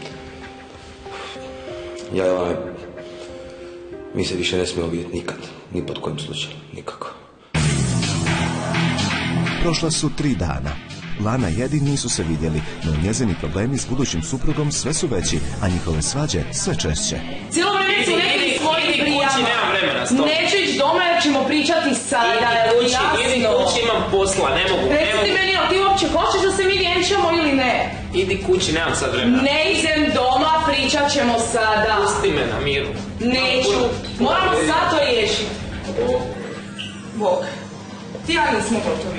Ja i Lana, mi se više ne smijemo vidjeti nikad, ni pod kojim slučajem, nikako. Prošla su tri dana. Lana i Edi nisu se vidjeli, no njezini problemi s budućim suprugom sve su veći, a njihove svađe sve češće. Cijelo vrijeme su nekim svojim prijama. Neću ići doma jer ćemo pričati sada. Idi kući, idi kući, imam posla, ne mogu. Reci meni, ti uopće hoćeš da se mi vjenčamo ili ne? Idi kući, nemam sad vremena. Ne idem doma, pričat ćemo sada. Pusti me na miru. Neću, moramo sad to riješiti. Bog, ti ja nismo gotovi.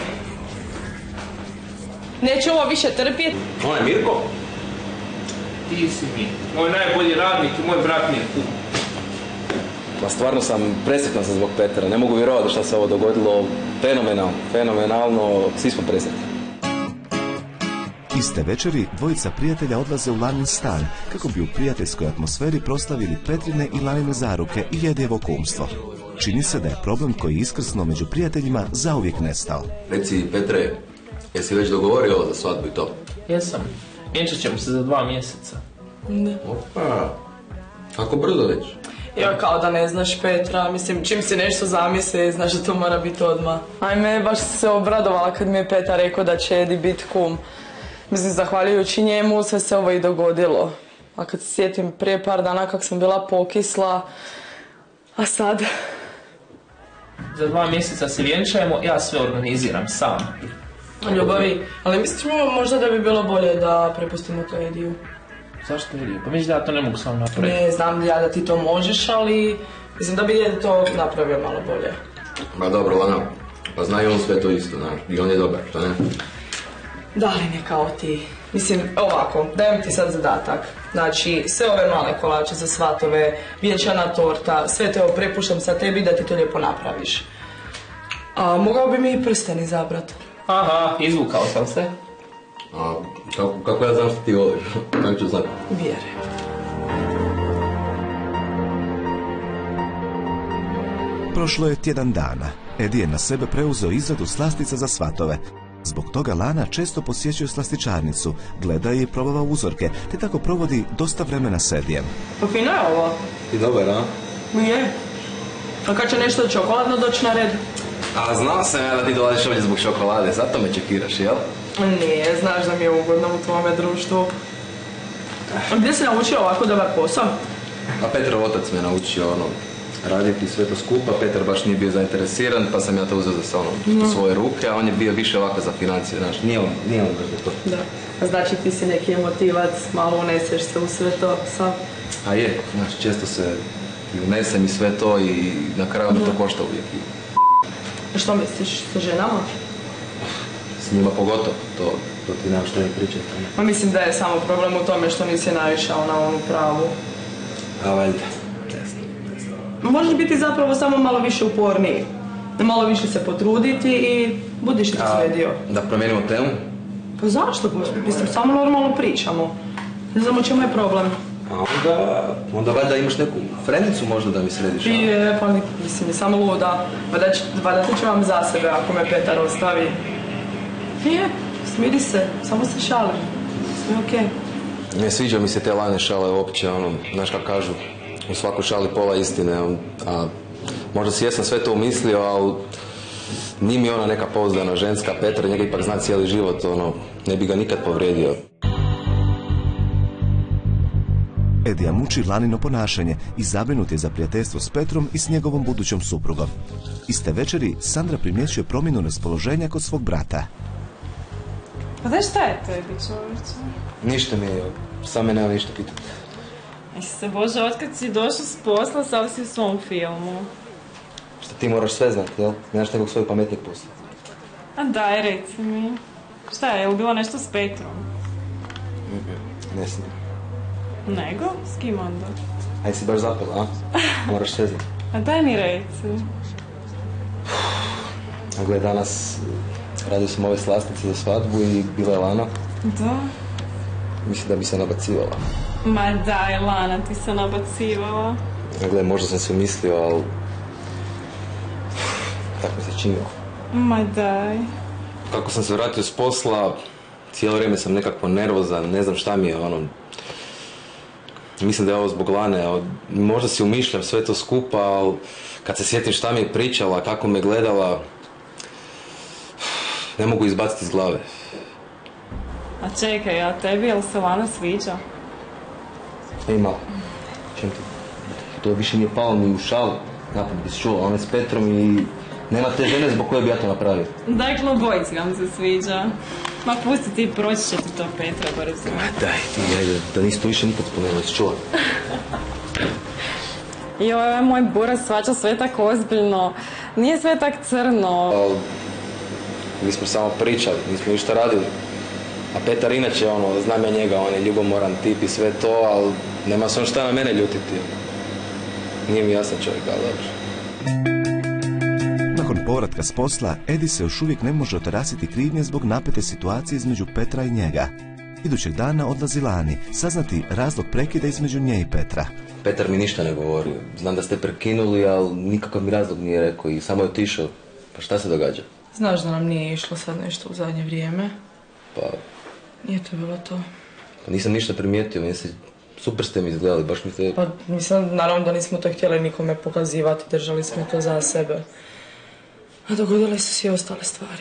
Neću ovo više trpjeti. Ona je Mirko? Ti si mi, moj najbolji radnik i moj brat Mirko. Pa stvarno sam presretan sam zbog Petra, ne mogu vjerovati šta se ovo dogodilo. Fenomenalno, fenomenalno, svi smo presretni. Iste večeri dvojica prijatelja odlaze u Lanin stan kako bi u prijateljskoj atmosferi proslavili Petrine i Lanine zaruke i Edijevo kumstvo. Čini se da je problem koji je iskrsnuo među prijateljima zauvijek nestao. Reci, Petre, jesi već dogovorio ovo za svadbu i to? Jesam. Vjenčat ćemo se za dva mjeseca. Ne. Opa, kako brzo već? Ja kao da ne znaš Petra, mislim čim si nešto zamisli, znaš da to mora biti odmah. Ajme, baš sam se obradovala kad mi je Petar rekao da će Edi biti kum. Mislim, zahvaljujući njemu sve se ovo i dogodilo. A kad se sjetim prije par dana kak sam bila pokisla, a sad... Za dva mjeseca se vjenčajemo, ja sve organiziram sam. Ljubavi, ali misliš možda da bi bilo bolje da prepustimo to Ediju? Zašto Ediju? Pa misliš da ja to ne mogu sam napraviti? Ne, znam ja da ti to možeš, ali mislim da bi Edi to napravio malo bolje. Ma dobro, Lana, pa zna i on sve to isto, znaš, i on je dobar, što ne? Da li ne kao ti? Mislim, ovako, dajem ti sad zadatak. Znači, sve ove male kolače za svatove, vjenčana torta, sve te ovo prepuštam sa tebi da ti to lijepo napraviš. A mogao bi mi i prsten izabrat. Aha, izvukao sam se. A kako, kako ja znam što ti voliš? Kako ću znati? Vjerujem. Prošlo je tjedan dana. Edi je na sebe preuzeo izradu slastica za svatove. Zbog toga Lana često posjećuje slastičarnicu, gleda i probava uzorke, te tako provodi dosta vremena s Edijem. Pa fino je ovo. I dobar, a? Je. A kad će nešto čokoladno doći na red? A znao sam ja da ti dolaziš ovdje zbog čokolade, zato me čekiraš, jel? Nije, znaš da mi je ugodno u tvome društvu. A gdje si naučio ovako dobar posao? A Petrov otac me naučio ono, raditi sve to skupa, Petar baš nije bio zainteresiran, pa sam ja to uzeo za sa onom u svoje ruke, a on je bio više ovako za financije, znaš, nije on, nije on baš za to. Da, a znači ti si neki emotivac, malo uneseš se u sve to, sam? A je, znaš, često se i unesem i sve to i na kraju me to košta uvijek. A što misliš, sa ženama? S njima pogotovo, to, to ti nema što ne pričati. Ma mislim da je samo problem u tome što nisi naišao na onu pravu. A valjda. Možeš biti zapravo samo malo više uporniji. Malo više se potruditi i budiš ti sve dio. Da promijenimo temu? Pa zašto? Mislim, samo normalno pričamo. Ne znam u čemu je problem. A onda, onda valjda imaš neku frenicu možda da mi središ? Je, pa mislim, samo luda. Valjda ću vam za sebe ako me Petar ostavi. Je, smiri se, samo se šalim. Sve okej. Ne sviđa mi se te Lane šale uopće, ono, znaš kako kažu, u svakoj šali pola istine, a možda si jesam sve to umislio, ali nije mi ona neka pouzdana ženska, Petar njega ipak zna cijeli život, ono, ne bi ga nikad povrijedio. Edija muči Lanino ponašanje i zabrinut je za prijateljstvo s Petrom i s njegovom budućom suprugom. Iste večeri Sandra primjećuje promjenu raspoloženja kod svog brata. Pa daj, šta je tebi, čovječe? Ništa mi je, sam me nema ništa pitati. Jesi se, Bože, otkad si došao s posla, sad si u svom filmu. Šta ti moraš sve znati, jel? Nemaš nekog svojeg pametnijeg posla. A daj, reci mi. Šta je, je li bilo nešto s Petrom? Ne znam. Nego? S kim onda? Aj si baš zapela, a? Moraš sve znati. A daj mi reci. Gle, danas radio sam ove slastice za svadbu i bila je Lana. Da? Mislim da bi se nabacivala. Ma daj, Lana, ti se nabacivala. Gle, možda sam se umislio, ali... tako mi se činilo. Ma daj. Kako sam se vratio s posla, cijelo vrijeme sam nekako nervozan, ne znam šta mi je, ono... Mislim da je ovo zbog Lane, možda si umišljam sve to skupa, ali kad se sjetim šta mi je pričala, kako me gledala, ne mogu izbaciti iz glave. A čekaj, a tebi, jel se Lana sviđa? Ej, malo, čem ti? To više nije palo ni u šalu, napad bi se čula, ona je s Petrom i nema te žene zbog koje bi ja to napravio. Dakle, obojici vam se sviđa. Ma pusti ti, proći će ti to Petra, brzo. Daj ti, ajde, da nisi to više nikad spomenula, si čula. I ovaj moj buras svača sve tako ozbiljno. Nije sve tak crno. Ali, mi smo samo pričali, nismo ništa radili. A Petar inače, ono, znam ja njega, on je ljubomoran tip i sve to, ali nema se on šta na mene ljutiti. Nije mi jasan čovjek, ali dobro. Nakon povratka s posla, Edi se još uvijek ne može otarasiti krivnje zbog napete situacije između Petra i njega. Idućeg dana odlazi Lani, saznati razlog prekida između nje i Petra. Petar mi ništa ne govorio. Znam da ste prekinuli, ali nikakav mi razlog nije rekao i samo je otišao. Pa šta se događa? Znaš da nam nije išlo sad nešto u zadnje vrijeme? Pa... Nije to bilo to. Pa nisam ništa primijetio, meni se... Super ste mi izgledali, baš mi ste... Pa mislim, naravno da nismo to htjeli nikome pokazivati, držali smo to za sebe. A dogodile su se i ostale stvari.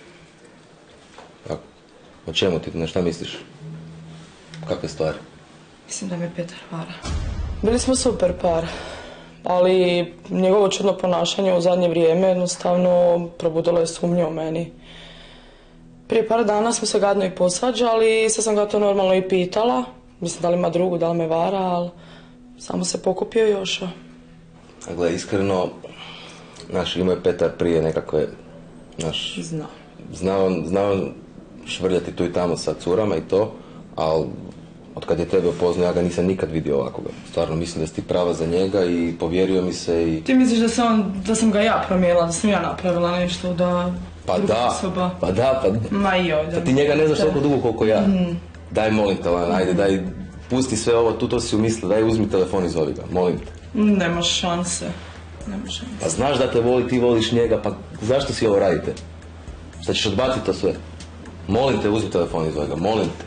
A o čemu ti, na šta misliš? Kakve stvari? Mislim da me Petar vara. Bili smo super par, ali njegovo čudno ponašanje u zadnje vrijeme jednostavno probudilo je sumnje o meni. Prije par dana smo se gadno i posvađali, sad sam ga to normalno i pitala. Mislim da li ima drugu, da li me vara, ali samo se pokupio i ošao. A gle, iskreno, znaš, imao je Petar prije nekakve, znaš... Znao. Znao, znao švrljati tu i tamo sa curama i to, ali od kad je tebe upoznao, ja ga nisam nikad vidio ovakvoga. Stvarno mislim da si ti prava za njega i povjerio mi se i... Ti misliš da sam, da sam ga ja promijenila, da sam ja napravila nešto, da... Pa da, osoba... pa da, pa... Ma joj, da... Pa ti njega ne znaš toliko dugo koliko ja. Mm. Daj, molim te, Lana, ajde, daj, pusti sve ovo, tu to si umislila, daj, uzmi telefon i zovi ga, molim te. Nema šanse, nema šanse. Pa znaš da te voli, ti voliš njega, pa zašto si ovo radite? Šta ćeš odbaciti to sve? Molim te, uzmi telefon i zovi ga, molim te.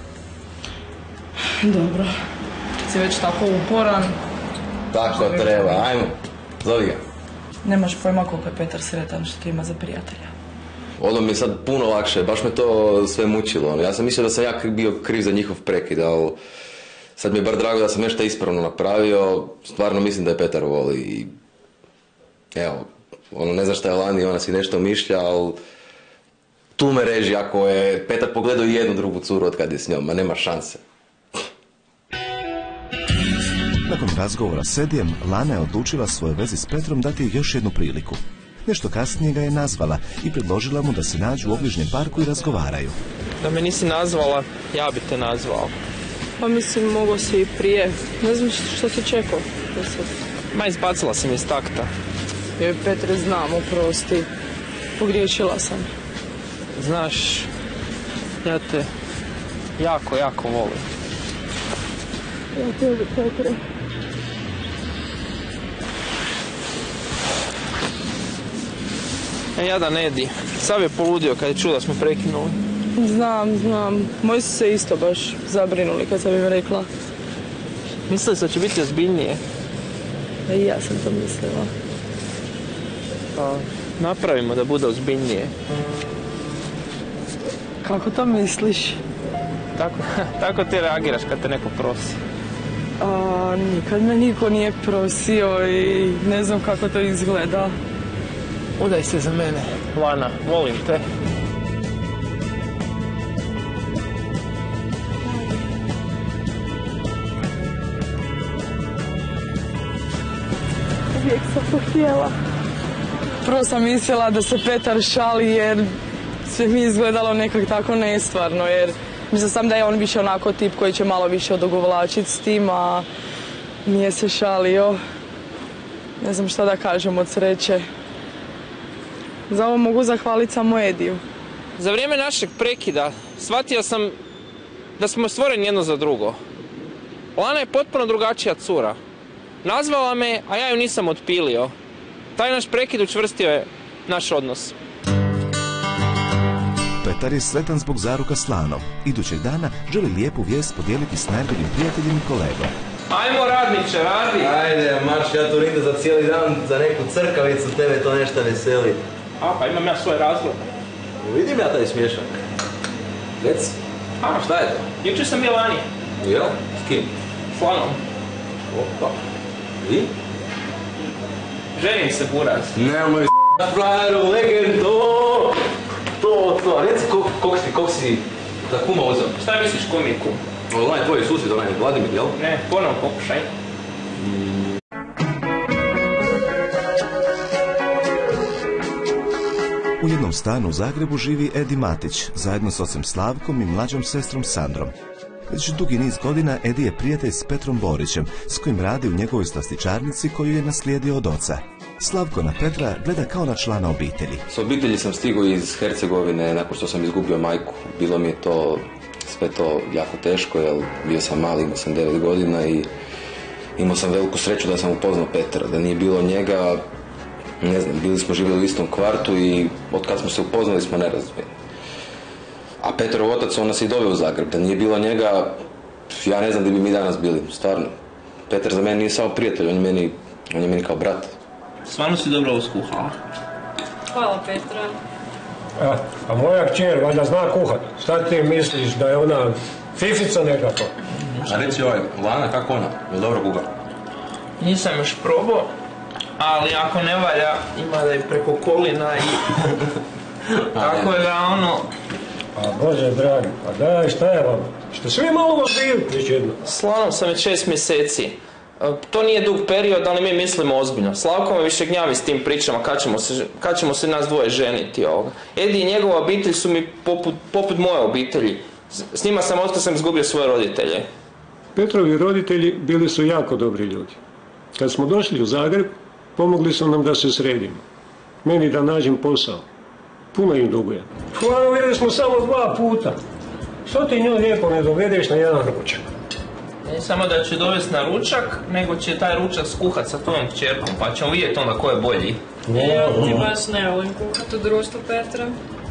Dobro, kad si već tako uporan... Tako treba, ajmo, zovi ga. Nemaš pojma koliko je Petar sretan što ti ima za prijatelja. Ono mi je sad puno lakše, baš me to sve mučilo. Ja sam mislio da sam ja bio kriv za njihov prekid, ali sad mi je bar drago da sam nešto ispravno napravio. Stvarno mislim da je Petar voli i... Evo, ono, ne znam šta je Lani, ona si nešto mišlja, ali... Tu me reži ako je Petar pogledao jednu drugu curu od kad je s njom, ma nema šanse. Nakon razgovora s Edijem, Lana je odlučila svojoj vezi s Petrom dati još jednu priliku. Nešto kasnije ga je nazvala i predložila mu da se nađu u obližnjem parku i razgovaraju. Da me nisi nazvala, ja bi te nazvao. Pa mislim, mogo si i prije. Ne znam što se čekao. Ma izbacila sam iz takta. Joj, Petre, znam, oprosti. Pogriješila sam. Znaš, ja te jako, jako volim. Ja tebe, Petre. E, jadan Edi, sav je poludio kad je čuo da smo prekinuli. Znam, znam. Moji su se isto baš zabrinuli kad sam im rekla. Mislili da će biti ozbiljnije? A i ja sam to mislila. Pa, napravimo da bude ozbiljnije. Kako to misliš? Tako, tako ti reagiraš kad te neko prosi. A, nikad me niko nije prosio i ne znam kako to izgleda. Udaj se za mene, Lana, volim te. htjela. Prvo sam mislila da se Petar šali jer sve mi izgledalo nekako tako nestvarno, jer mislim sam da je on više onako tip koji će malo više odugovlačiti s tim, a nije se šalio. Ne znam šta da kažem od sreće. Za ovo mogu zahvaliti samo Ediju. Za vrijeme našeg prekida shvatio sam da smo stvoreni jedno za drugo. Lana je potpuno drugačija cura. Nazvala me, a ja ju nisam otpilio. Taj naš prekid učvrstio je naš odnos. Petar je sretan zbog zaruka s Lanom. Idućeg dana želi lijepu vijest podijeliti s najboljim prijateljem i kolegom. Ajmo radniče, radi! Ajde, marš, ja tu ide za cijeli dan, za neku crkavicu, tebe to nešto veseli. A, pa imam ja svoj razlog. Vidim ja taj smješak. Reci, a šta je to? Jučer sam bio vani. Jel? S kim? S Lanom. Opa. I? Ženim se, buraz. Nemoj s***at frajeru, legendo! To, to, reci kog, kog si, kog si za kuma uzeo? Šta misliš, ko mi je kum? Onaj tvoj susjed, onaj Vladimir, jel? Ne, ponovno pokušaj. U jednom stanu u Zagrebu živi Edi Matić, zajedno s ocem Slavkom i mlađom sestrom Sandrom. Već dugi niz godina Edi je prijatelj s Petrom Borićem, s kojim radi u njegovoj slastičarnici koju je naslijedio od oca. Slavko na Petra gleda kao na člana obitelji. S obitelji sam stigao iz Hercegovine nakon što sam izgubio majku. Bilo mi je to sve to jako teško, jer bio sam mali, imao sam devet godina i imao sam veliku sreću da sam upoznao Petra. Da nije bilo njega, ne znam, bili smo živjeli u istom kvartu i od kad smo se upoznali smo nerazvijeni. A Petrov otac, on nas i doveo u Zagreb. Da nije bilo njega, ja ne znam gdje bi mi danas bili, stvarno. Petar za mene nije samo prijatelj, on je meni, on je meni kao brat. Stvarno si dobro uskuhala. Hvala, Petra. A, a moja kćer valjda zna kuhat. Šta ti misliš da je ona fifica nekako? A reci ovaj, Lana, kako ona? Je dobro kuha? Nisam još probao, ali ako ne valja, ima da je preko kolina i... Tako je da ono... A Bože dragi, pa daj, šta je vam? Što svi malo ozbiljiti već jedno? S Lanom sam već šest mjeseci. To nije dug period, ali mi mislimo ozbiljno. Slavko me više gnjavi s tim pričama kad ćemo se, kad ćemo se nas dvoje ženiti. Ovoga. Edi i njegova obitelj su mi poput, poput moje obitelji. S njima sam otkad sam izgubio svoje roditelje. Petrovi roditelji bili su jako dobri ljudi. Kad smo došli u Zagreb, pomogli su nam da se sredimo. Meni da nađem posao. Puno im dugujem. Hvala, vidjeli smo samo dva puta. Što ti nju lijepo ne dovedeš na jedan ručak? Ne samo da će dovesti na ručak, nego će taj ručak skuhat sa tvojom kćerkom, pa ćemo vidjeti onda ko je bolji. Ja ti baš ne volim kuhat u društvu Petra.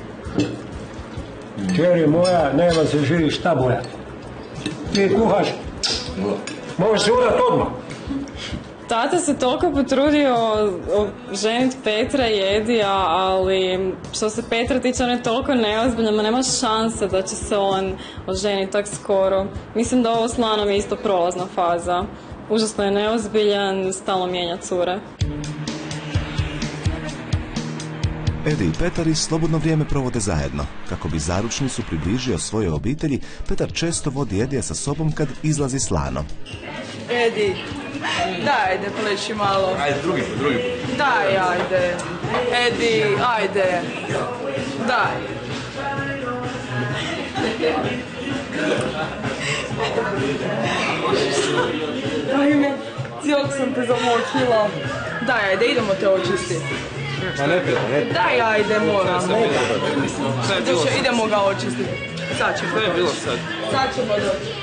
Kćeri moja, nema se živi šta bojati. Ti kuhaš, možeš se udat odmah. Tata se toliko potrudio ženiti Petra i Edija, ali što se Petra tiče, on je toliko neozbiljan, ma nema šanse da će se on oženiti tak skoro. Mislim da ovo s Lanom je isto prolazna faza. Užasno je neozbiljan, stalno mijenja cure. Edi i Petar i slobodno vrijeme provode zajedno. Kako bi zaručnicu približio svojoj obitelji, Petar često vodi Edija sa sobom kad izlazi s Lanom. Edi, daj, ajde, pleši malo. Ajde, drugi put, drugi put. Daj, ajde. Edi, ajde. Daj. Ajme, cijelog sam te zamočila. Daj, ajde, idemo te očistiti. Ma ne pita, ne pita. Daj, ajde, moram. Znači, idemo ga očistiti. Sad ćemo. Što je bilo sad? Sad ćemo doći.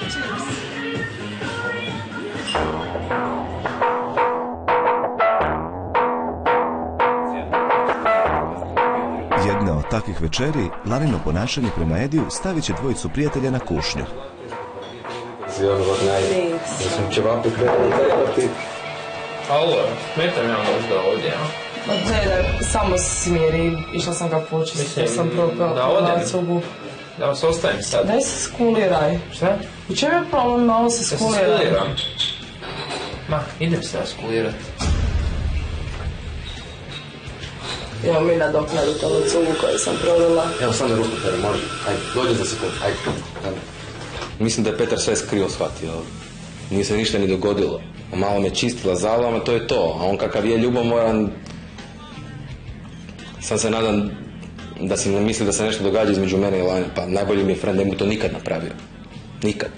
Jedne od takvih večeri, Lanino ponašanje prema Ediju stavit će dvojicu prijatelja na kušnju. Svijedno god najde. Ja sam ćevapi krenuli trebati. Alo, smetam ja možda ovdje, a? Ne, ne, samo smiri, išla sam ga počistiti, jer sam propala da odem. cugu. Da vas ostavim sad. Daj se skuliraj. Šta? U čem je problem, malo se Da se skuliraj? skuliram. Ma, idem se ja skulirati. Evo mi nadoknaditi onu cugu koju sam prolila. Evo sam me ruku tere, može. Ajde, dođi za sekund, ajde. Ajde. Mislim da je Petar sve skrivo shvatio. nije se ništa ni dogodilo. Malo me čistila zalama, to je to. A on kakav je ljubomoran, sam se nadam da si ne misli da se nešto događa između mene i Lane. Pa najbolji mi je friend, ne bi to nikad napravio. Nikad.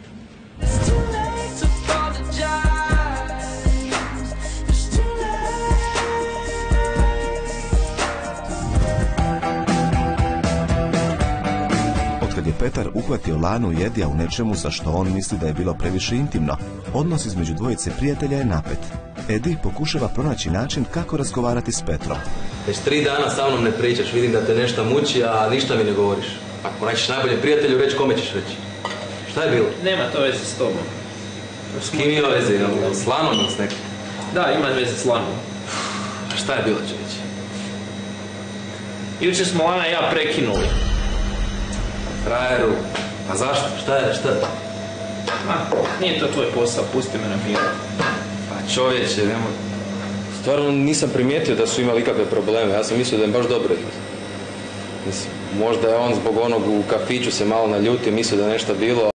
Kad je Petar uhvatio Lanu i Edija u nečemu za što on misli da je bilo previše intimno, odnos između dvojice prijatelja je napet. Edi pokušava pronaći način kako razgovarati s Petrom. Već tri dana sa mnom ne pričaš, vidim da te nešto muči, a ništa mi ne govoriš. Ako nećeš najboljem prijatelju reći, kome ćeš reći? Šta je bilo? Nema to veze s tobom. S kim ima veze? S Lanom ili s nekim? Da, ima veze s Lanom. A šta je bilo, čovječe? Jučer smo Lana i ja prekinuli. Frajeru, a zašto? Šta je, šta? Ma, nije to tvoj posao, pusti me na miru. Pa čovječe, nemoj. Stvarno nisam primijetio da su imali ikakve probleme, ja sam mislio da je baš dobro. Mislim, možda je on zbog onog u kafiću se malo naljutio, mislio da je nešto bilo,